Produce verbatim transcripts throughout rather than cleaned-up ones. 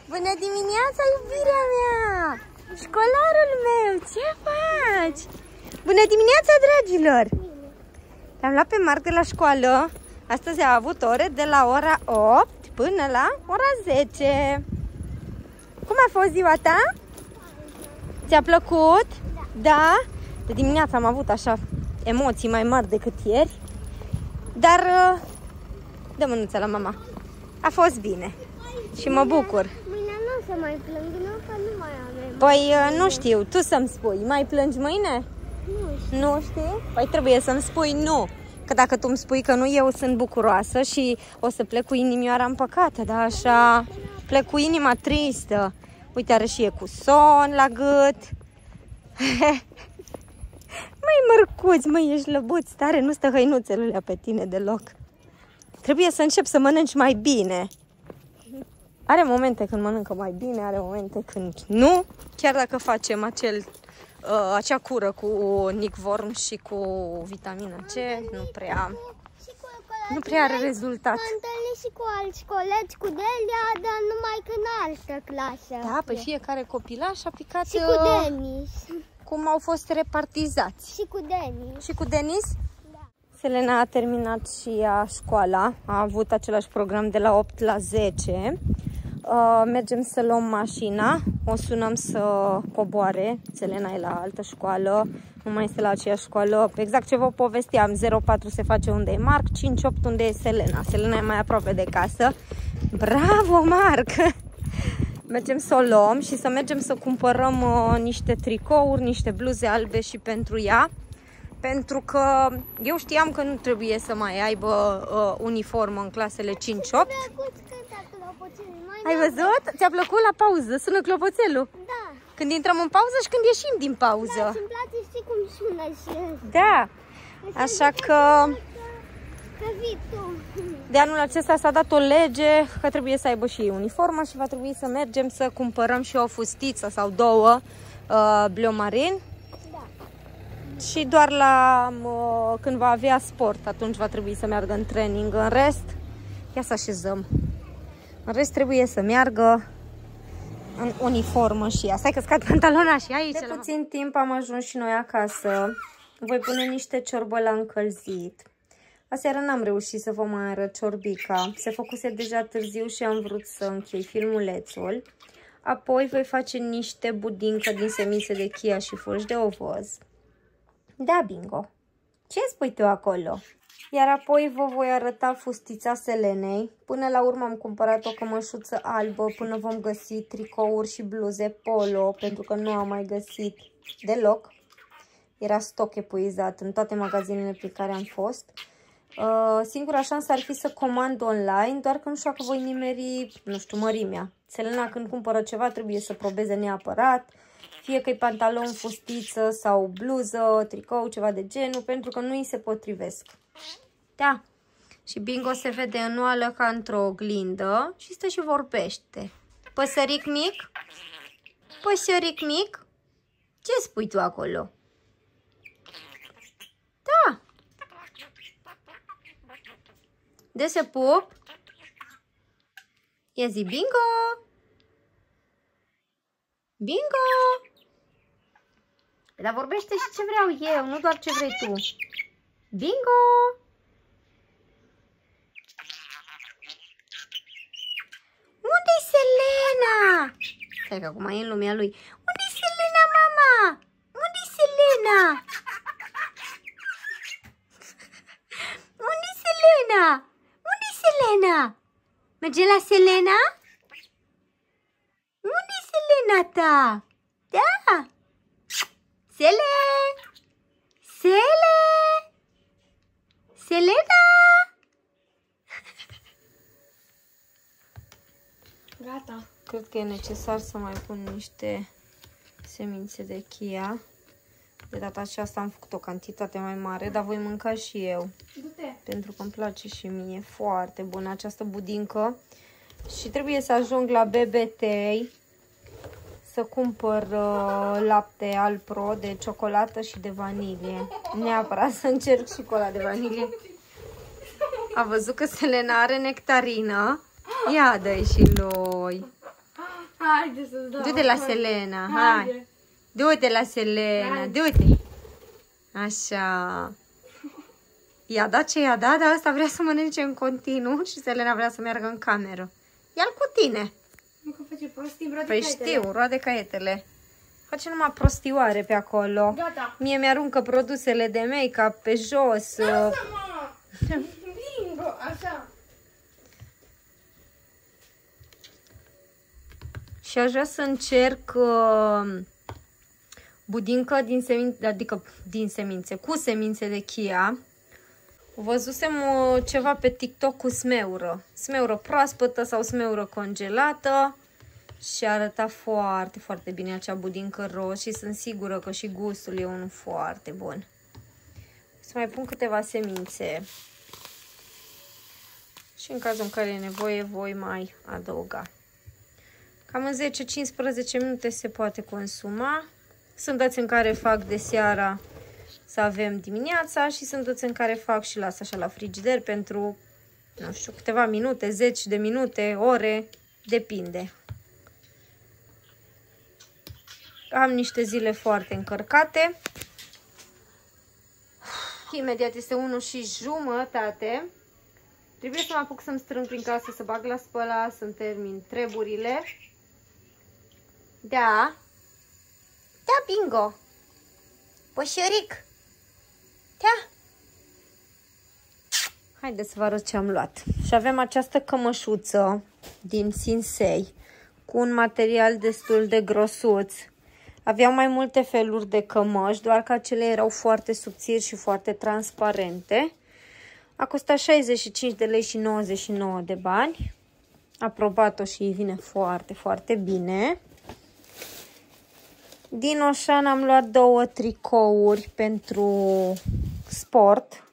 Bună dimineața, iubirea mea! Școlarul meu, ce faci? Bună dimineața, dragilor! L-am luat pe Marc de la școală. Astăzi a avut ore de la ora opt până la ora zece. Cum a fost ziua ta? Ți-a plăcut? Da? De dimineața am avut așa emoții mai mari decât ieri. Dar dă mânuța la mama. A fost bine. Și mă bucur. Mâine nu o să mai plâng, nu? Că nu mai avem. Păi nu știu, tu să-mi spui. Mai plângi mâine? Nu știu. Nu știi? Păi trebuie să-mi spui nu. Că dacă tu îmi spui că nu, eu sunt bucuroasă și o să plec cu inimioara împăcată. Dar așa plec cu inima tristă. Uite, are și e cu son la gât. Măi, mărcuț, măi, ești lăbuț tare, nu stă hăinuțelulea pe tine deloc. Trebuie să încep să mănânci mai bine. Are momente când mănâncă mai bine, are momente când nu. Chiar dacă facem acel, uh, acea cură cu Nicvorm și cu vitamina C, nu prea, nu prea are rezultat. M-am întâlnit și cu alți colegi, cu Delia, dar numai că în altă clasă. Da, pe fiecare copilaș a picat Și cu Denis. Cum au fost repartizați. Și cu Denis. Și cu Denis? Da. Selena a terminat și ea școala, a avut același program de la opt la zece. Uh, mergem să luăm mașina, o sunăm să coboare. Selena e la altă școală, nu mai este la aceeași școală. Exact ce vă povesteam, zero patru se face unde e Marc, cinci opt unde e Selena. Selena e mai aproape de casă. Bravo, Marc! Mergem să o luăm și să mergem să cumpărăm uh, niște tricouri, niște bluze albe și pentru ea. Pentru că eu știam că nu trebuie să mai aibă uh, uniformă în clasele cinci opt. Ai văzut? Ți-a plăcut la pauză? Sună clopoțelul? Da. Când intrăm în pauză și când ieșim din pauză. Da, și-mi place, știi cum sună și Da. Așa că că vii tu. de anul acesta s-a dat o lege că trebuie să aibă și ei uniformă și va trebui să mergem să cumpărăm și o fustiță sau două uh, bleu marin. Da. Și doar la uh, când va avea sport, atunci va trebui să meargă în training. În rest, ia să așezăm. În rest trebuie să meargă în uniformă și ea. Stai că scad pantalona și aici. De puțin timp am ajuns și noi acasă. Voi pune niște ciorbă la încălzit. Aseară n-am reușit să vă mai arăt ciorbica. Se făcuse deja târziu și am vrut să închei filmulețul. Apoi voi face niște budincă din semințe de chia și fulgi de ovăz. Da, bingo. Ce spui tu acolo? Iar apoi vă voi arăta fustița Selenei. Până la urmă am cumpărat o cămășuță albă până vom găsi tricouri și bluze polo, pentru că nu am mai găsit deloc. Era stoc epuizat în toate magazinele pe care am fost. Uh, singura șansă ar fi să comand online, doar că nu știu dacă voi nimeri, nu știu, mărimea. Selena când cumpără ceva trebuie să probeze neapărat, fie că e pantalon, fustiță sau bluză, tricou, ceva de genul, pentru că nu îi se potrivesc. Da. Și Bingo se vede în oală ca într-o oglindă și stă și vorbește. Păsăric mic? Păsăric mic? Ce spui tu acolo? Da. De se pup? Ia zi Bingo! Bingo! Dar vorbește și ce vreau eu, nu doar ce vrei tu. Bingo! Unde-i Selena? Stai că acum e în lumea lui. Unde-i Selena, mama? Unde-i Selena? Unde-i Selena? Unde-i Selena? Merge la Selena? Unde-i Selena ta? Da! Sele! Sele! Selena! Gata. Cred că e necesar să mai pun niște semințe de chia. De data aceasta am făcut o cantitate mai mare, dar voi mânca și eu. Du-te. Pentru că îmi place și mie. Foarte bună această budincă. Și trebuie să ajung la B B T să cumpăr uh, lapte Alpro de ciocolată și de vanilie. Neapărat să încerc și cu ăla de vanilie. A văzut că Selena are nectarină. Ia dă-i și lui. Haide să-ți dau. Du-te la Selena, hai. Du-te la Selena, du-te. Așa. I-a dat ce i-a dat, dar ăsta vrea să mănânce în continuu și Selena vrea să meargă în cameră. Ia-l cu tine. Nu că face prostii, roade Păi caietele. știu, roade caietele. Face numai prostioare pe acolo. Gata. Mie mi-aruncă produsele de make-up pe jos. Lasă-mă! Bingo, așa. Și aș vrea să încerc uh, budincă din semințe, adică din semințe, cu semințe de chia. Văzusem uh, ceva pe TikTok cu smeură. Smeură proaspătă sau smeură congelată. Și arăta foarte, foarte bine acea budincă roz și sunt sigură că și gustul e unul foarte bun. Să mai pun câteva semințe. Și în cazul în care e nevoie, voi mai adăuga. Cam în zece cincisprezece minute se poate consuma. Sunt dăți în care fac de seara să avem dimineața și sunt dăți în care fac și las așa la frigider pentru, nu știu, câteva minute, zeci de minute, ore, depinde. Am niște zile foarte încărcate. Imediat este unu și jumătate. Trebuie să mă apuc să-mi strâng prin casă, să bag la spălat, să-mi termin treburile. Da. Da, bingo. Pășăric. Da. Haideți să vă arăt ce am luat. Și avem această cămășuță din Sinsei cu un material destul de grosuț. Aveau mai multe feluri de cămăși, doar că acele erau foarte subțiri și foarte transparente. A costat șaizeci și cinci de lei și nouăzeci și nouă de bani. Aprobat-o și îi vine foarte, foarte bine. Din Oșan am luat două tricouri pentru sport.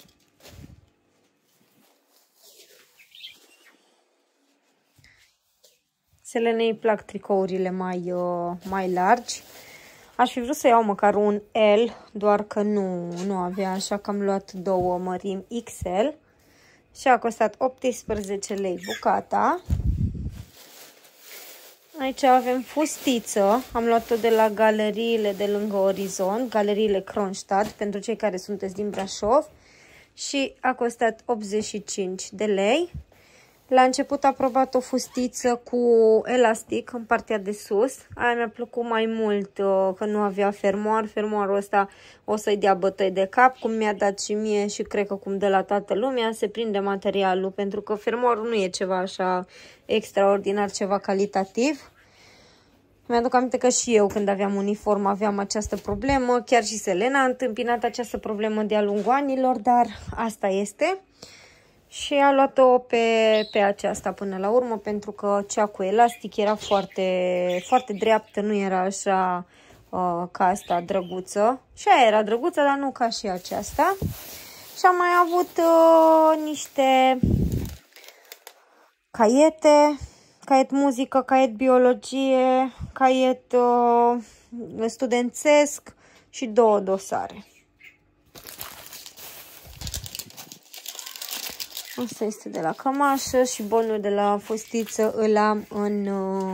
Selenei îi plac tricourile mai, uh, mai largi. Aș fi vrut să iau măcar un L, doar că nu, nu avea, așa că am luat două mărimi X L. Și a costat optsprezece lei bucata. Aici avem fustiță. Am luat-o de la galeriile de lângă Orizont, galeriile Kronstadt, pentru cei care sunteți din Brașov. Și a costat optzeci și cinci de lei. La început a probat o fustiță cu elastic în partea de sus. Aia mi-a plăcut mai mult uh, că nu avea fermoar. Fermoarul ăsta o să-i dea bătăi de cap, cum mi-a dat și mie și cred că cum de la toată lumea. Se prinde materialul, pentru că fermoarul nu e ceva așa extraordinar, ceva calitativ. Mi-aduc aminte că și eu, când aveam uniform, aveam această problemă. Chiar și Selena a întâmpinat această problemă de-a lungul anilor, dar asta este. Și a luat-o pe, pe aceasta până la urmă, pentru că cea cu elastic era foarte, foarte dreaptă, nu era așa uh, ca asta drăguță. Și aia era drăguță, dar nu ca și aceasta. Și am mai avut uh, niște caiete, caiet muzică, caiet biologie, caiet uh, studențesc și două dosare. Asta este de la cămașă și bonul de la fustiță îl am în,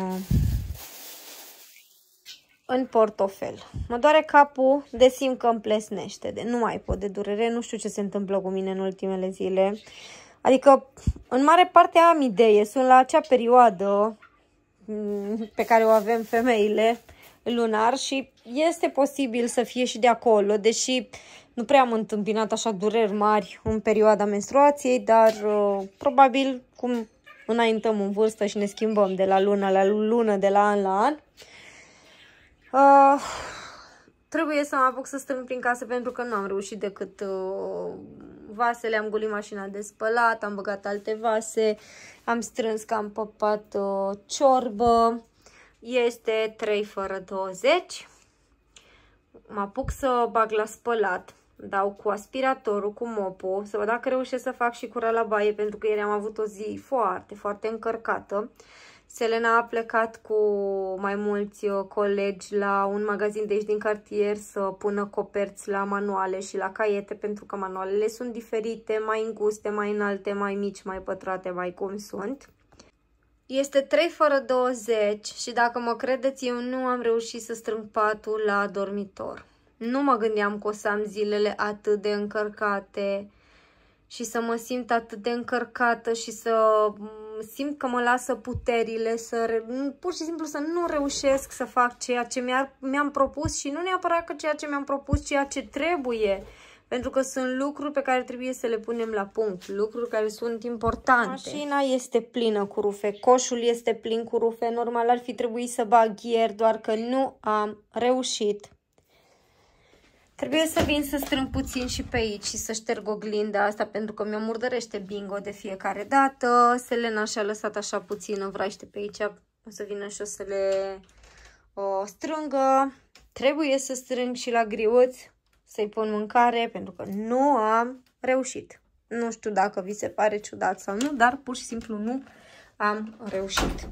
în portofel. Mă doare capul de simt că îmi plesnește, de nu mai pot de durere, nu știu ce se întâmplă cu mine în ultimele zile. Adică, în mare parte am idee, sunt la acea perioadă pe care o avem femeile lunar și este posibil să fie și de acolo, deși nu prea am întâmpinat așa dureri mari în perioada menstruației, dar uh, probabil cum înaintăm în vârstă și ne schimbăm de la lună la lună, de la an la an, uh, trebuie să mă apuc să strâng prin casă, pentru că nu am reușit decât uh, vasele, am golit mașina de spălat, am băgat alte vase, am strâns că am păpat uh, ciorbă, este trei fără douăzeci. Mă apuc să bag la spălat, dau cu aspiratorul, cu mopul, să văd dacă reușesc să fac și cura la baie, pentru că ieri am avut o zi foarte, foarte încărcată. Selena a plecat cu mai mulți colegi la un magazin de aici din cartier să pună coperți la manuale și la caiete, pentru că manualele sunt diferite, mai înguste, mai înalte, mai mici, mai pătrate, mai cum sunt. Este trei fără douăzeci și dacă mă credeți, eu nu am reușit să strâng patul la dormitor. Nu mă gândeam că o să am zilele atât de încărcate și să mă simt atât de încărcată și să simt că mă lasă puterile, să pur și simplu să nu reușesc să fac ceea ce mi-am propus și nu neapărat că ceea ce mi-am propus, ceea ce trebuie. Pentru că sunt lucruri pe care trebuie să le punem la punct, lucruri care sunt importante. Mașina este plină cu rufe, coșul este plin cu rufe, normal ar fi trebuit să bag ieri, doar că nu am reușit. Trebuie să vin să strâng puțin și pe aici și să șterg oglinda asta, pentru că mi-o murdărește Bingo de fiecare dată. Selena și-a lăsat așa puțină vraiște pe aici, o să vină și o să le o strângă. Trebuie să strâng și la griuț, să-i pun mâncare, pentru că nu am reușit. Nu știu dacă vi se pare ciudat sau nu, dar pur și simplu nu am reușit.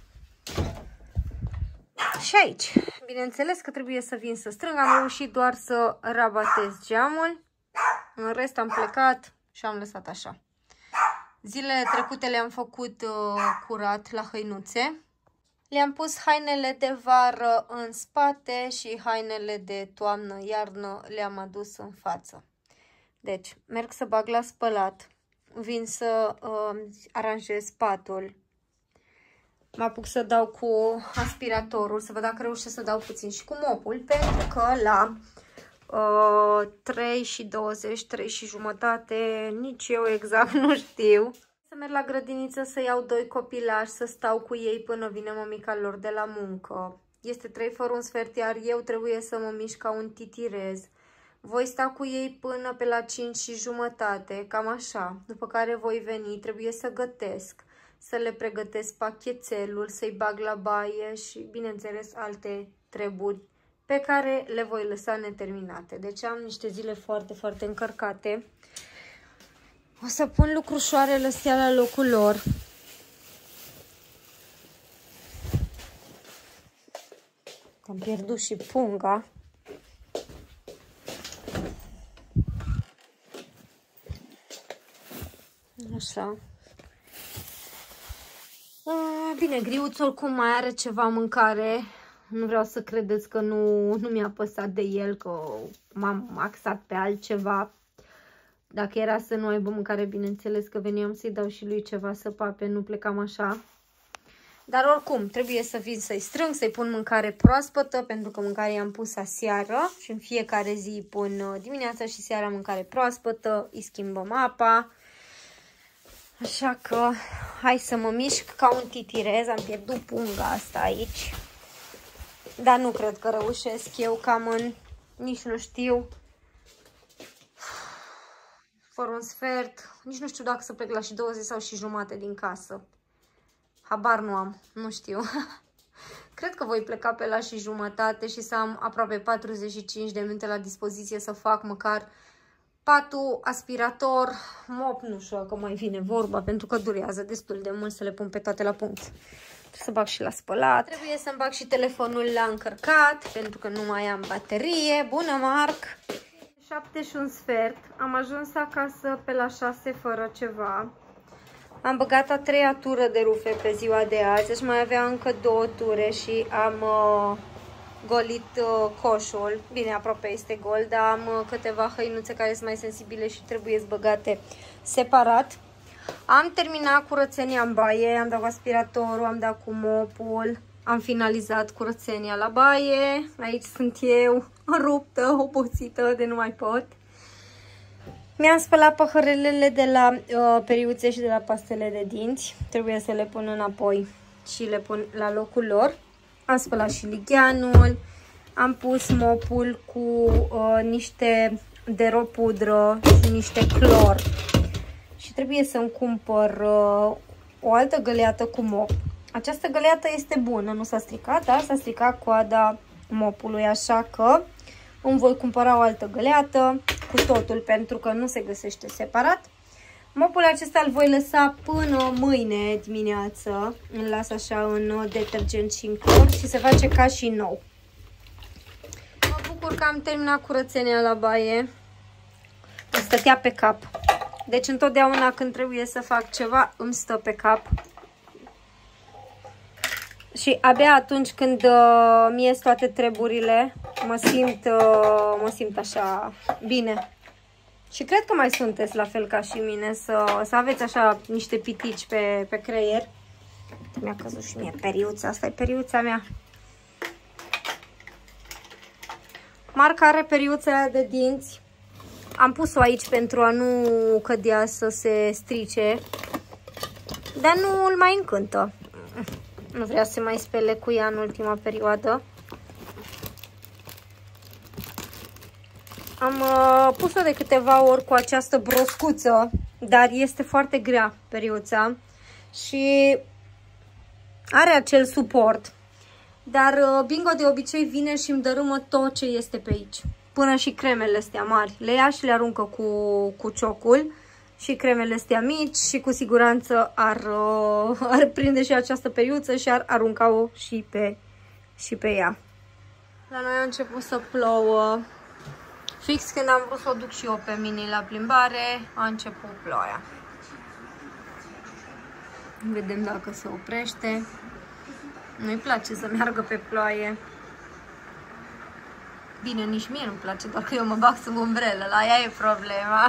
Și aici, bineînțeles că trebuie să vin să strâng, am reușit doar să rabatez geamul. În rest am plecat și am lăsat așa. Zilele trecute le-am făcut uh, curat la hăinuțe. Le-am pus hainele de vară în spate și hainele de toamnă-iarnă le-am adus în față. Deci, merg să bag la spălat, vin să uh, aranjez patul. Mă apuc să dau cu aspiratorul, să văd dacă reușesc să dau puțin și cu mopul, pentru că la uh, trei și douăzeci, trei și jumătate, nici eu exact nu știu. Să merg la grădiniță să iau doi copilași, să stau cu ei până vine mămica lor de la muncă. Este trei fără un sfert, iar eu trebuie să mă mișc ca un titirez. Voi sta cu ei până pe la cinci și jumătate, cam așa. După care voi veni, trebuie să gătesc, să le pregătesc pachetelul, să-i bag la baie și, bineînțeles, alte treburi pe care le voi lăsa neterminate. Deci am niște zile foarte, foarte încărcate. O să pun lucrușoarele astea la locul lor. Am pierdut și punga. Așa. A, bine, griuțul oricum mai are ceva mâncare. Nu vreau să credeți că nu, nu mi-a păsat de el, că m-am axat pe altceva. Dacă era să nu aibă mâncare, bineînțeles că veneam să-i dau și lui ceva să pape, nu plecam așa. Dar oricum, trebuie să vin să-i strâng, să-i pun mâncare proaspătă, pentru că mâncarea i-am pus aseară și în fiecare zi îi pun dimineața și seara mâncare proaspătă, îi schimbăm apa. Așa că hai să mă mișc ca un titirez, am pierdut punga asta aici. Dar nu cred că reușesc eu, cam în, nici nu știu, fără un sfert, nici nu știu dacă să plec la și douăzeci sau și jumate din casă. Habar nu am, nu știu. Cred că voi pleca pe la și jumătate și să am aproape patruzeci și cinci de minute la dispoziție să fac măcar patul, aspirator, mop, nu știu că mai vine vorba, pentru că durează destul de mult să le pun pe toate la punct. Trebuie să bag și la spălat. Trebuie să-mi bag și telefonul la încărcat, pentru că nu mai am baterie. Bună, Marc! șapte și un sfert. Am ajuns acasă pe la șase fără ceva. Am băgat a treia tură de rufe pe ziua de azi, deci mai avea încă două ture și am uh, golit uh, coșul. Bine, aproape este gol, dar am uh, câteva hăinuțe care sunt mai sensibile și trebuie băgate separat. Am terminat curățenia în baie, am dat cu aspiratorul, am dat cu mopul, am finalizat curățenia la baie. Aici sunt eu, ruptă, obosită de nu mai pot. Mi-am spălat păhărelele de la uh, periuțe și de la pastele de dinți. Trebuie să le pun înapoi și le pun la locul lor. Am spălat și ligheanul. Am pus mopul cu uh, niște deropudră și niște clor. Și trebuie să-mi cumpăr uh, o altă găleată cu mop. Această găleată este bună, nu s-a stricat, dar s-a stricat coada mopului, așa că îmi voi cumpăra o altă găleată cu totul, pentru că nu se găsește separat. Mopul acesta îl voi lăsa până mâine dimineață. Îl las așa în detergent și în clor și se face ca și nou. Mă bucur că am terminat curățenia la baie. Îmi stătea pe cap. Deci întotdeauna când trebuie să fac ceva, îmi stă pe cap. Și abia atunci când uh, mi ies toate treburile, mă simt, uh, mă simt așa bine. Și cred că mai sunteți la fel ca și mine, să, să aveți așa niște pitici pe, pe creier. Mi-a căzut și mie periuța, asta e periuța mea. Marca are periuța aia de dinți. Am pus-o aici pentru a nu cădea să se strice, dar nu îl mai încântă. Nu vrea să se mai spele cu ea în ultima perioadă. Am uh, pus-o de câteva ori cu această broscuță, dar este foarte grea periuța și are acel suport. Dar uh, Bingo de obicei vine și îmi dărâmă tot ce este pe aici. Până și cremele astea mari. Le ia și le aruncă cu, cu ciocul. Și cremele astea mici și cu siguranță ar, uh, ar prinde și această periuță și ar arunca-o și pe, și pe ea. La noi a început să plouă. Fix când am vrut să o duc și eu pe Mini la plimbare, a început ploaia. Vedem dacă se oprește. Nu-i place să meargă pe ploaie. Bine, nici mie nu-mi place, doar că eu mă bag sub umbrelă, la ea e problema.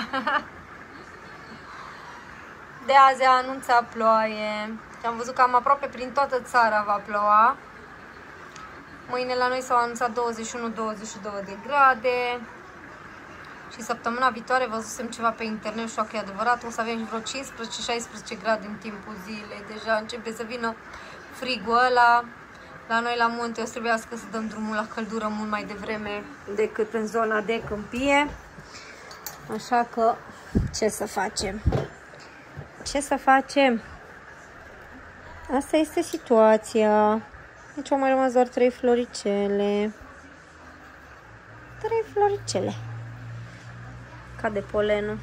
De azi a anunțat ploaie. Am văzut că am aproape prin toată țara va ploua. Mâine la noi s-au anunțat douăzeci și unu douăzeci și doi de grade. Și săptămâna viitoare văzusem ceva pe internet și că e adevărat, o să avem vreo cincisprezece șaisprezece grade în timpul zilei. Deja începe să vină frigul ăla. La noi la munte o să trebuiască să dăm drumul la căldură mult mai devreme decât în zona de câmpie. Așa că ce să facem? Ce să facem? Asta este situația. Deci au mai rămas doar trei floricele. Trei floricele. Cade polenul.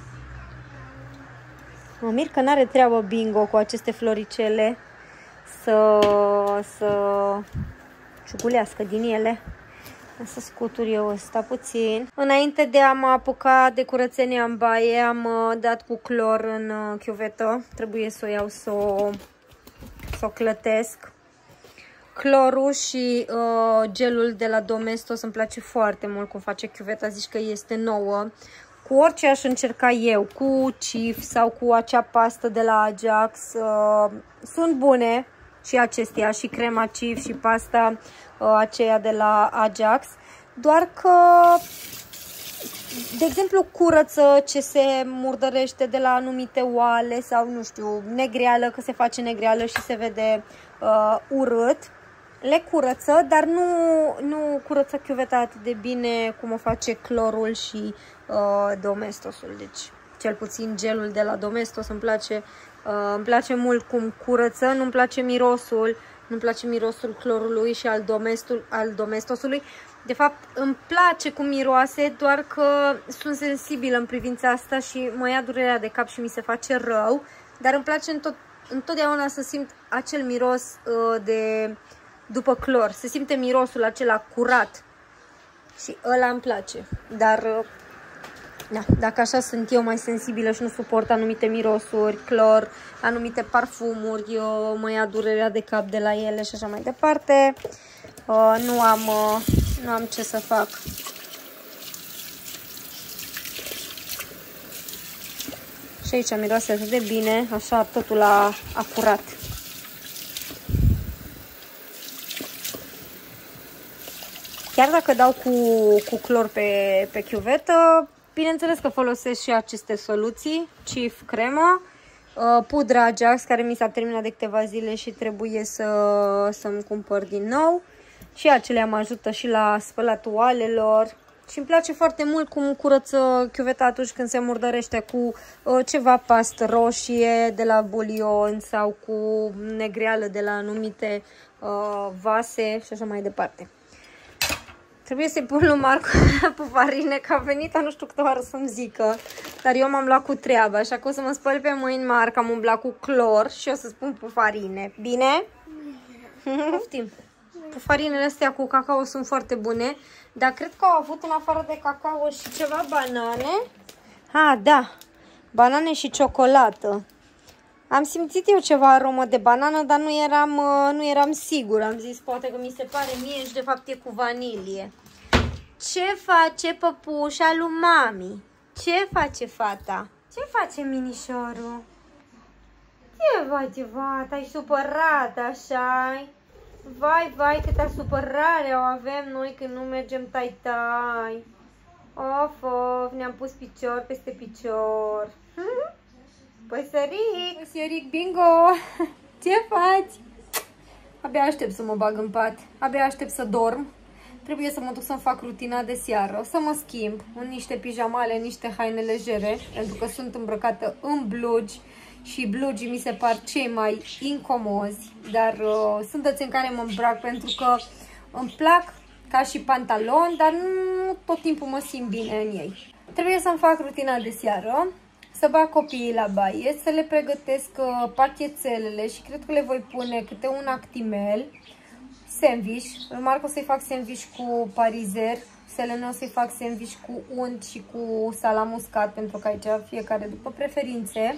Mă mir că n-are treabă Bingo cu aceste floricele să, să ciugulească din ele. Să scutur eu ăsta puțin. Înainte de a mă apuca de curățenia în baie, am dat cu clor în chiuvetă. Trebuie să o iau să o, să o clătesc. Clorul și uh, gelul de la Domestos îmi place foarte mult cum face chiuveta, zici că este nouă. Cu orice aș încerca eu, cu Cif sau cu acea pastă de la Ajax, uh, sunt bune și acestea, și crema Cif și pasta uh, aceea de la Ajax, doar că, de exemplu, curăță ce se murdărește de la anumite oale sau, nu știu, negreală, că se face negreală și se vede uh, urât. Le curăță, dar nu, nu curăță chiuveta atât de bine cum o face clorul și uh, Domestosul. Deci, cel puțin gelul de la Domestos îmi place, uh, îmi place mult cum curăță, nu-mi place mirosul, nu-mi place mirosul clorului și al, domestul, al Domestosului. De fapt, îmi place cum miroase, doar că sunt sensibilă în privința asta și mă ia durerea de cap și mi se face rău, dar îmi place întot, întotdeauna să simt acel miros uh, de... după clor, se simte mirosul acela curat și ăla îmi place, dar da, dacă așa sunt eu mai sensibilă și nu suport anumite mirosuri, clor, anumite parfumuri, eu mă ia durerea de cap de la ele și așa mai departe, uh, nu, am, uh, nu am ce să fac. Și aici miroase atât de bine, așa totul a, a curat. Chiar dacă dau cu, cu clor pe, pe chiuvetă, bineînțeles că folosesc și aceste soluții, Cif cremă, pudra Ajax, care mi s-a terminat de câteva zile și trebuie să, să-mi cumpăr din nou. Și acelea mă ajută și la spălatul oalelor. Și îmi place foarte mult cum curăță chiuveta atunci când se murdărește cu ceva pastă roșie de la bulion sau cu negreală de la anumite uh, vase și așa mai departe. Trebuie să-i pun lui Marco pufarine, că a venit nu știu câte oară să-mi zică, dar eu m-am luat cu treaba, așa că o să mă spăl pe mâini, Marco, am umblat cu clor și o să spun pufarine. Bine? Poftim. Pufarinele astea cu cacao sunt foarte bune, dar cred că au avut în afară de cacao și ceva banane. Ha, da, banane și ciocolată. Am simțit eu ceva aromă de banană, dar nu eram, nu eram sigură. Am zis, poate că mi se pare mie și de fapt e cu vanilie. Ce face păpușa lui mami? Ce face fata? Ce face minișorul? Ce face fata? Ai supărat așa-i? Vai, vai, câtă supărare o avem noi când nu mergem tai-tai. Of, of, ne-am pus picior peste picior. Păsăric, păsăric, bingo! Ce faci? Abia aștept să mă bag în pat, abia aștept să dorm. Trebuie să mă duc să-mi fac rutina de seară, să mă schimb în niște pijamale, în niște haine legere, pentru că sunt îmbrăcată în blugi și blugii mi se par cei mai incomozi, dar uh, sunt dăți în care mă îmbrac pentru că îmi plac ca și pantaloni, dar nu tot timpul mă simt bine în ei. Trebuie să-mi fac rutina de seară, să bag copiii la baie, să le pregătesc uh, pachetelele și cred că le voi pune câte un actimel, sandwich. Lui Marco o să-i fac sandwich cu parizer, Selene o să-i fac sandwich cu unt și cu salam uscat, pentru că aici fiecare după preferințe.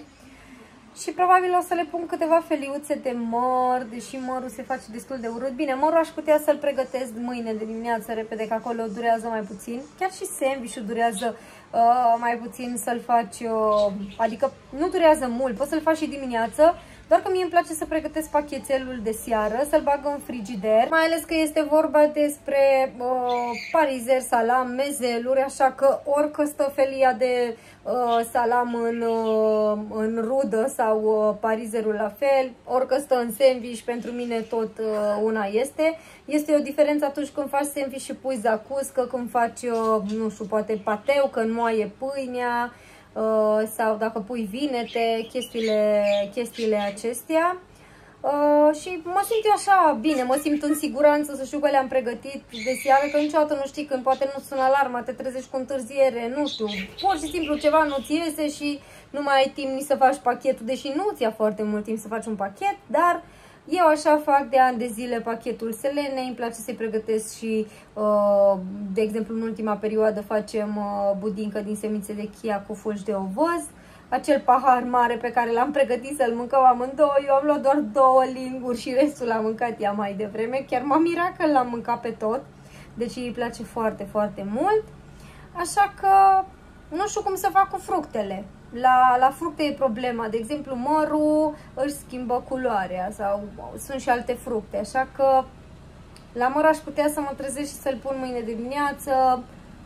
Și probabil o să le pun câteva feliuțe de măr, deși mărul se face destul de urât. Bine, mărul aș putea să-l pregătesc mâine de dimineață repede, că acolo durează mai puțin. Chiar și sandwich-ul durează uh, mai puțin să-l faci, uh, adică nu durează mult, poți să-l faci și dimineață. Doar că mie îmi place să pregătesc pachetelul de seară, să-l bag în frigider, mai ales că este vorba despre uh, parizer, salam, mezeluri, așa că orică stă felia de uh, salam în, uh, în rudă sau uh, parizerul la fel, orică stă în sandwich, pentru mine tot uh, una este. Este o diferență atunci când faci sandwich și pui zacuscă, când faci, uh, nu știu, poate pateu, că înmoaie pâinea, Uh, sau dacă pui vinete, chestiile, chestiile acestea. Uh, și mă simt eu așa bine, mă simt în siguranță să știu că le-am pregătit de seară, că niciodată nu știi când poate nu sună alarma, te trezești cu întârziere, nu știu, pur și simplu ceva nu-ți iese și nu mai ai timp nici să faci pachetul, deși nu-ți ia foarte mult timp să faci un pachet, dar eu așa fac de ani de zile pachetul Selenei, îmi place să-i pregătesc și, uh, de exemplu, în ultima perioadă facem uh, budincă din semințe de chia cu fulgi de ovăz. Acel pahar mare pe care l-am pregătit să-l mâncăm amândouă, eu am luat doar două linguri și restul l-am mâncat ea mai devreme. Chiar m-a mirat că l-am mâncat pe tot, deci îi place foarte, foarte mult. Așa că nu știu cum să fac cu fructele. La, la fructe e problema, de exemplu mărul își schimbă culoarea sau sunt și alte fructe, așa că la măr aș putea să mă trezesc și să-l pun mâine de dimineață,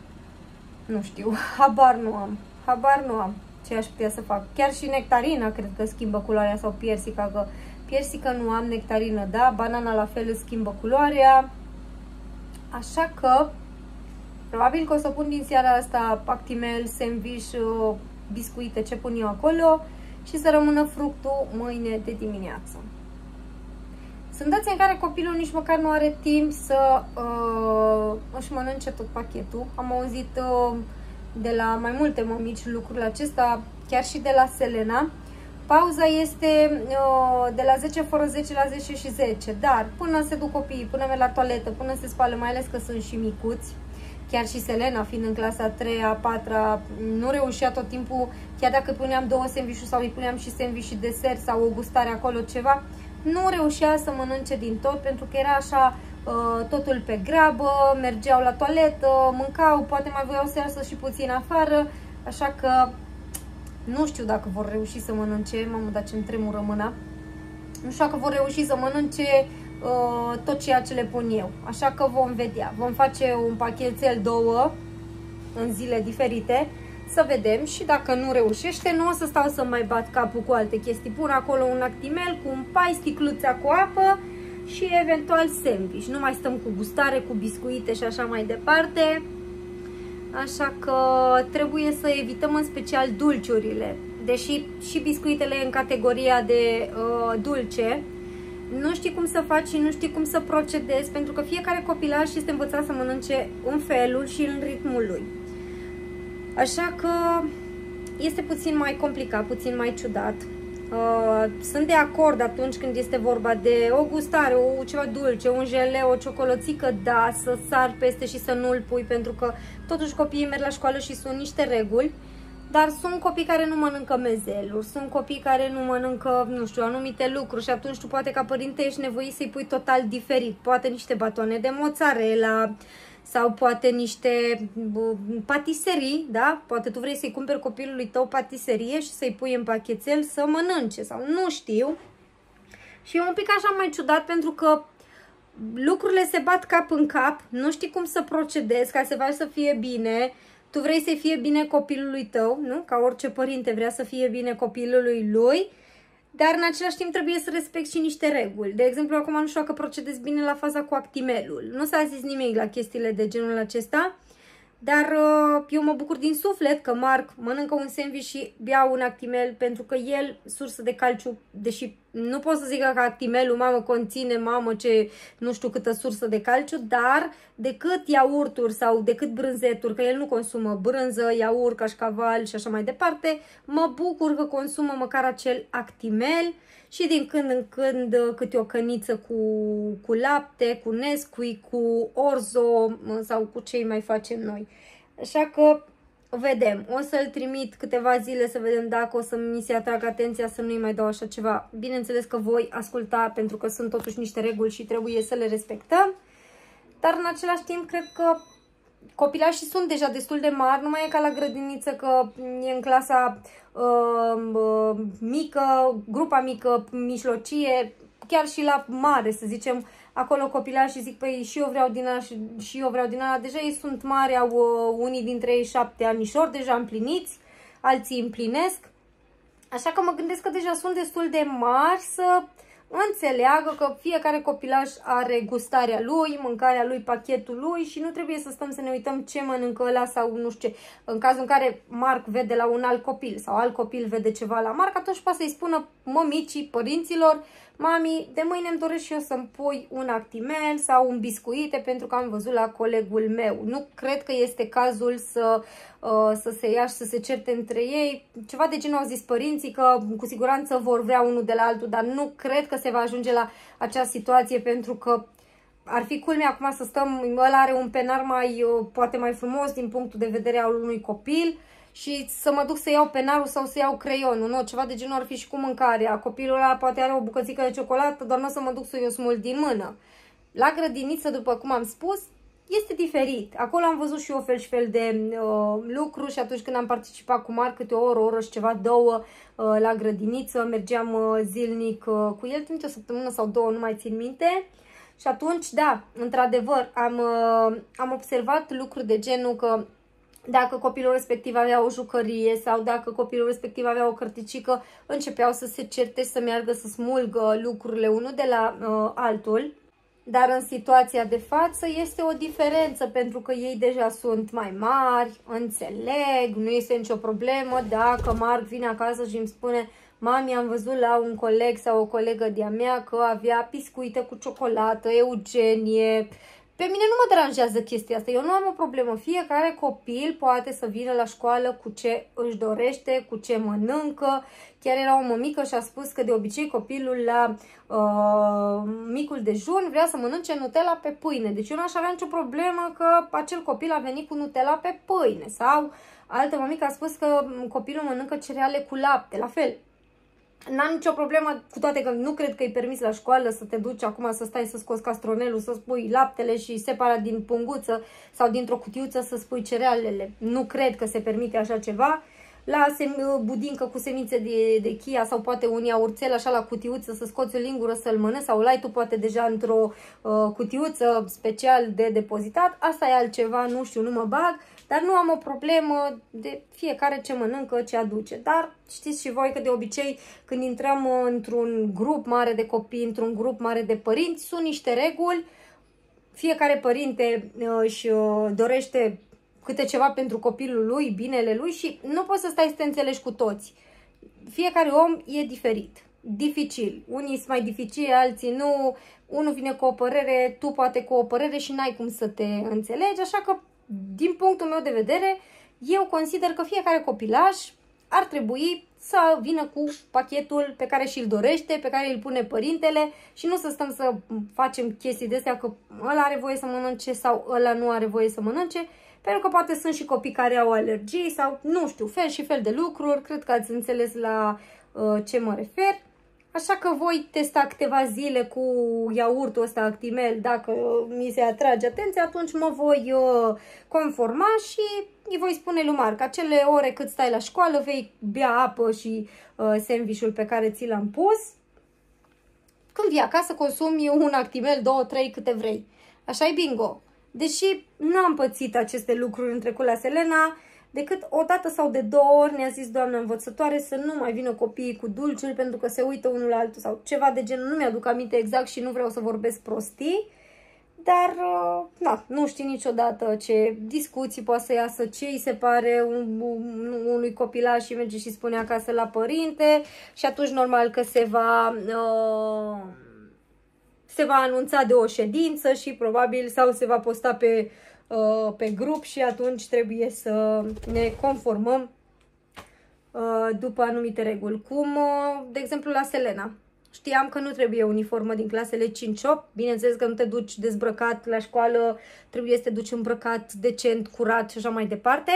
nu știu, habar nu am, habar nu am ce aș putea să fac. Chiar și nectarina cred că schimbă culoarea sau piersica, că piersică nu am, nectarină da, banana la fel îți schimbă culoarea, așa că probabil că o să pun din seara asta actimel, sandwich, biscuite, ce pun eu acolo și să rămână fructul mâine de dimineață. Sunt dați în care copilul nici măcar nu are timp să uh, își mănânce tot pachetul. Am auzit uh, de la mai multe mămici lucrul acesta, chiar și de la Selena. Pauza este uh, de la zece fără zece la zece și zece, dar până se duc copiii, până merg la toaletă, până se spală, mai ales că sunt și micuți. Chiar și Selena, fiind în clasa a treia, a patra, nu reușea tot timpul, chiar dacă puneam două sandwich-uri sau îi puneam și sandwich și desert sau o gustare acolo ceva, nu reușea să mănânce din tot, pentru că era așa totul pe grabă, mergeau la toaletă, mâncau, poate mai voiau să iasă și puțin afară, așa că nu știu dacă vor reuși să mănânce, mamă, dar ce-mi tremură mâna, nu știu dacă vor reuși să mănânce tot ceea ce le pun eu, așa că vom vedea, vom face un pachetel două în zile diferite, să vedem, și dacă nu reușește, nu o să stau să mai bat capul cu alte chestii, pun acolo un actimel cu un pai, sticluța cu apă și eventual sandwich, nu mai stăm cu gustare, cu biscuite și așa mai departe, așa că trebuie să evităm în special dulciurile, deși și biscuitele în categoria de uh, dulce. Nu știi cum să faci și nu știi cum să procedezi, pentru că fiecare copilaș este învățat să mănânce în felul și în ritmul lui. Așa că este puțin mai complicat, puțin mai ciudat. Sunt de acord atunci când este vorba de o gustare, o ceva dulce, un jeleu, o ciocolățică, da, să sar peste și să nu-l pui, pentru că totuși copiii merg la școală și sunt niște reguli. dar sunt copii care nu mănâncă mezeluri, sunt copii care nu mănâncă, nu știu, anumite lucruri și atunci tu poate ca părinte ești nevoit să-i pui total diferit. Poate niște batoane de mozzarella sau poate niște patiserii, da? Poate tu vrei să-i cumperi copilului tău patiserie și să-i pui în pachetel să mănânce sau nu știu. Și e un pic așa mai ciudat pentru că lucrurile se bat cap în cap, nu știi cum să procedezi ca să faci să fie bine. Tu vrei să fie bine copilului tău, nu? Ca orice părinte vrea să fie bine copilului lui, dar în același timp trebuie să respecti și niște reguli. De exemplu, acum nu știu dacă procedezi bine la faza cu actimelul. Nu s-a zis nimic la chestiile de genul acesta, dar eu mă bucur din suflet că Marc mănâncă un sandwich și bea un actimel, pentru că el, sursă de calciu, deși nu pot să zic că actimelul, mamă, conține, mamă, ce nu știu câtă sursă de calciu, dar decât iaurturi sau decât brânzeturi, că el nu consumă brânză, iaurt, cașcaval și așa mai departe, mă bucur că consumă măcar acel actimel și din când în când câte o căniță cu, cu lapte, cu Nesquik, cu orzo sau cu ce mai facem noi. Așa că vedem, o să-l trimit câteva zile să vedem dacă o să mi se atragă atenția să nu-i mai dau așa ceva. Bineînțeles că voi asculta pentru că sunt totuși niște reguli și trebuie să le respectăm, dar în același timp cred că copilașii sunt deja destul de mari, nu mai e ca la grădiniță că e în clasa uh, uh, mică, grupa mică, mijlocie, chiar și la mare, să zicem, acolo copilașii zic, păi și eu vreau din ala și, și eu vreau din ala, deja ei sunt mari, au uh, unii dintre ei șapte anișori, deja împliniți, alții împlinesc, așa că mă gândesc că deja sunt destul de mari să înțeleagă că fiecare copilaș are gustarea lui, mâncarea lui, pachetul lui și nu trebuie să stăm să ne uităm ce mănâncă ăla sau nu știu ce. În cazul în care Marc vede la un alt copil sau alt copil vede ceva la Marc, atunci poate să-i spună mămicii, părinților, mami, de mâine îmi doresc și eu să-mi pui un actimel sau un biscuite pentru că am văzut la colegul meu. Nu cred că este cazul să, uh, să se ia și să se certe între ei. Ceva de genul au zis părinții că cu siguranță vor vrea unul de la altul, dar nu cred că se va ajunge la acea situație pentru că ar fi culmea acum să stăm, ăla are un penar mai, uh, poate mai frumos din punctul de vedere al unui copil, și să mă duc să iau penarul sau să iau creionul, nu? Ceva de genul ar fi și cu mâncarea. Copilul ăla poate are o bucățică de ciocolată, dar nu o să mă duc să o smulg din mână. La grădiniță, după cum am spus, este diferit. Acolo am văzut și eu fel și fel de uh, lucruri și atunci când am participat cu Marc câte o oră, o oră și ceva, două uh, la grădiniță, mergeam uh, zilnic uh, cu el, timp de o săptămână sau două, nu mai țin minte. Și atunci, da, într-adevăr, am, uh, am observat lucruri de genul că dacă copilul respectiv avea o jucărie sau dacă copilul respectiv avea o cărticică, începeau să se certe și să meargă să smulgă lucrurile unul de la uh, altul. Dar în situația de față este o diferență pentru că ei deja sunt mai mari, înțeleg, nu este nicio problemă dacă Marc vine acasă și îmi spune: mami, am văzut la un coleg sau o colegă de-a mea că avea biscuite cu ciocolată, Eugenie. Pe mine nu mă deranjează chestia asta, eu nu am o problemă. Fiecare copil poate să vină la școală cu ce își dorește, cu ce mănâncă. Chiar era o mămică și a spus că de obicei copilul la uh, micul dejun vrea să mănânce Nutella pe pâine. Deci eu n-aș avea nicio problemă că acel copil a venit cu Nutella pe pâine. Sau altă mămică a spus că copilul mănâncă cereale cu lapte, la fel. N-am nicio problemă, cu toate că nu cred că e permis la școală să te duci acum să stai să scoți castronelul, să spui laptele și separat din punguță sau dintr-o cutiuță să spui cerealele. Nu cred că se permite așa ceva. La budincă cu semințe de, de chia sau poate un iaurțel așa la cutiuță să scoți o lingură să-l mănânci sau l-ai tu poate deja într-o uh, cutiuță special de depozitat. Asta e altceva, nu știu, nu mă bag. Dar nu am o problemă de fiecare ce mănâncă, ce aduce. Dar știți și voi că de obicei când intrăm într-un grup mare de copii, într-un grup mare de părinți, sunt niște reguli. Fiecare părinte își dorește câte ceva pentru copilul lui, binele lui și nu poți să stai să te înțelegi cu toți. Fiecare om e diferit, dificil. Unii sunt mai dificili, alții nu. Unul vine cu o părere, tu poate cu o părere și n-ai cum să te înțelegi, așa că din punctul meu de vedere, eu consider că fiecare copilaș ar trebui să vină cu pachetul pe care și-l dorește, pe care îl pune părintele și nu să stăm să facem chestii de astea că ăla are voie să mănânce sau ăla nu are voie să mănânce, Pentru că poate sunt și copii care au alergii sau nu știu, fel și fel de lucruri. Cred că ați înțeles la uh, ce mă refer. Așa că voi testa câteva zile cu iaurtul ăsta Actimel. Dacă mi se atrage atenția, atunci mă voi uh, conforma și îi voi spune lui Marc, acele ore cât stai la școală, vei bea apă și uh, sandwich-ul pe care ți l-am pus. Când vii acasă, consumi un Actimel, două, trei, câte vrei. Așa e bingo. Deși nu am pățit aceste lucruri în trecut la Selena, decât o dată sau de două ori ne-a zis doamna învățătoare să nu mai vină copiii cu dulciuri pentru că se uită unul la altul sau ceva de genul. Nu mi-aduc aminte exact și nu vreau să vorbesc prostii, dar na, nu știu niciodată ce discuții poate să iasă, ce îi se pare un, un, unui copilaș și merge și spune acasă la părinte și atunci normal că se va... Uh, se va anunța de o ședință și probabil sau se va posta pe, uh, pe grup și atunci trebuie să ne conformăm uh, după anumite reguli. Cum, uh, de exemplu, la Selena. Știam că nu trebuie uniformă din clasele cinci opt. Bineînțeles că nu te duci dezbrăcat la școală, trebuie să te duci îmbrăcat, decent, curat și așa mai departe.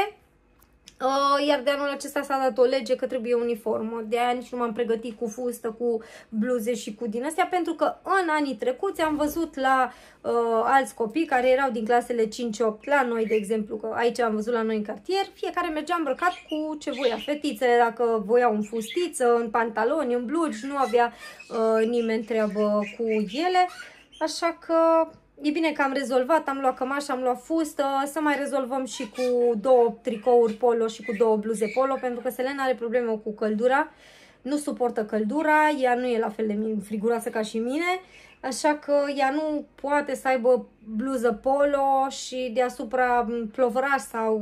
Uh, iar de anul acesta s-a dat o lege că trebuie uniformă. De aia nici nu m-am pregătit cu fustă, cu bluze și cu din astea, pentru că în anii trecuți am văzut la uh, alți copii care erau din clasele cinci opt, la noi, de exemplu, că aici am văzut la noi în cartier, fiecare mergea îmbrăcat cu ce voia. Fetițele, dacă voiau în fustiță, în pantaloni, în blugi, nu avea uh, nimeni treabă cu ele. Așa că... E bine că am rezolvat, am luat cămașă, am luat fustă, să mai rezolvăm și cu două tricouri polo și cu două bluze polo, pentru că Selena are probleme cu căldura, nu suportă căldura, ea nu e la fel de friguroasă ca și mine, așa că ea nu poate să aibă bluză polo și deasupra plovăraș sau...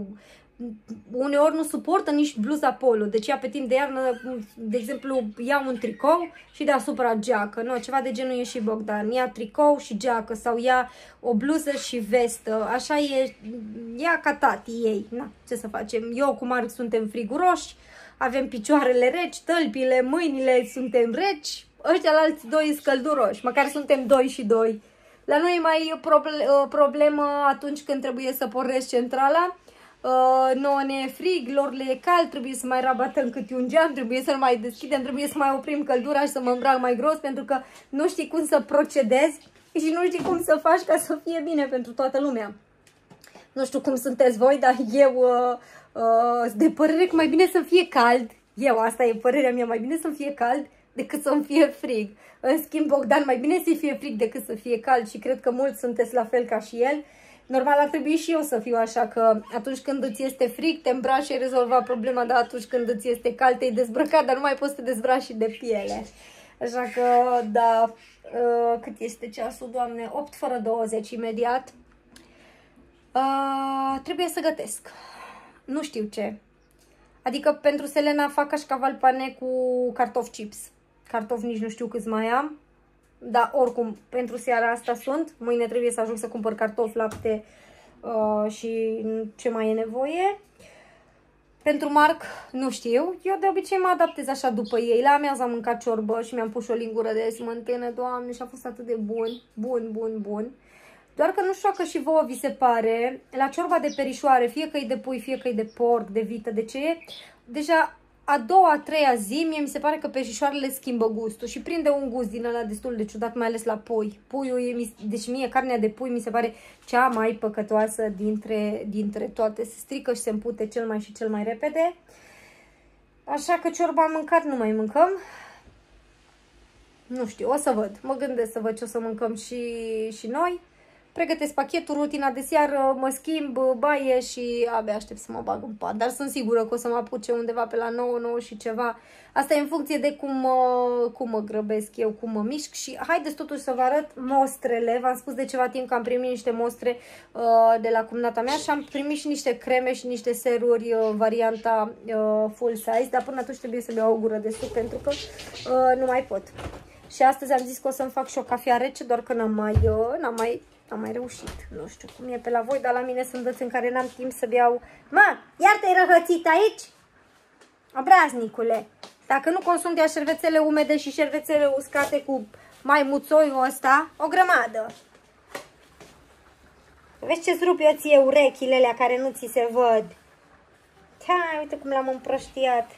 Uneori nu suportă nici bluza polo, deci ea pe timp de iarnă, de exemplu, ia un tricou și deasupra geacă, nu, ceva de genul e și Bogdan, ia tricou și geacă sau ia o bluză și vestă, așa e, ea ca tati ei, na, ce să facem, eu cu Marc suntem friguroși, avem picioarele reci, tălpile, mâinile suntem reci, ăștia la alți doi sunt călduroși, măcar suntem doi și doi. La noi mai e problemă atunci când trebuie să pornești centrala. Uh, nouă ne e frig, lor le e cald, trebuie să mai rabatăm câte un geam, trebuie să-l mai deschidem, trebuie să mai oprim căldura și să mă îmbrac mai gros, pentru că nu știi cum să procedezi și nu știi cum să faci ca să fie bine pentru toată lumea. Nu știu cum sunteți voi, dar eu uh, uh, de părere că mai bine să fie cald, eu, asta e părerea mea, mai bine să fie cald decât să-mi fie frig. În schimb, Bogdan, mai bine să fie frig decât să fie cald și cred că mulți sunteți la fel ca și el. Normal ar trebui și eu să fiu așa, că atunci când îți este frig, te îmbraci și ai rezolvat problema, dar atunci când îți este cald, te-ai dezbrăcat, dar nu mai poți să te dezbraci și de piele. Așa că, da, uh, cât este ceasul, Doamne? opt fără douăzeci imediat. Uh, trebuie să gătesc. Nu știu ce. Adică pentru Selena fac cașcaval pane cu cartofi chips. Cartofi nici nu știu câți mai am. Dar oricum, pentru seara asta sunt. Mâine trebuie să ajung să cumpăr cartofi, lapte uh, și ce mai e nevoie. Pentru Marc, nu știu. Eu de obicei mă adaptez așa după ei. La amiază am mâncat ciorbă și mi-am pus și o lingură de smântână. Doamne, și a fost atât de bun. Bun, bun, bun. Doar că nu știu că și vouă vi se pare. La ciorba de perișoare, fie că e de pui, fie că e de porc, de vită, de ce e, deja... A doua, a treia zi, mie mi se pare că peștișoarele schimbă gustul și prinde un gust din ăla destul de ciudat, mai ales la pui. Puiul e, deci mie carnea de pui mi se pare cea mai păcătoasă dintre, dintre toate. Se strică și se împute cel mai și cel mai repede. Așa că ciorba am mâncat, nu mai mâncăm. Nu știu, o să văd. Mă gândesc să văd ce o să mâncăm și, și noi. Pregătesc pachetul, rutina de seară, mă schimb, baie și abia aștept să mă bag în pat. Dar sunt sigură că o să mă apuce undeva pe la nouă, nouă și ceva. Asta e în funcție de cum, cum mă grăbesc eu, cum mă mișc. Și haideți totuși să vă arăt mostrele. V-am spus de ceva timp că am primit niște mostre uh, de la cumnata mea și am primit și niște creme și niște seruri, uh, varianta uh, full size. Dar până atunci trebuie să beau o gură de suc pentru că uh, nu mai pot. Și astăzi am zis că o să-mi fac și o cafea rece, doar că n-am mai... Uh, n-am mai Am mai reușit. Nu știu cum e pe la voi, dar la mine sunt dăți în care n-am timp să beau. Mă, iar te-ai răhățit aici? Obraznicule. Dacă nu consum de șervețele umede și șervețele uscate cu maimuțoiul ăsta, o grămadă. Vezi ce-ți rup eu ție urechile alea care nu ți se văd. Hai, uite cum l-am împrăștiat.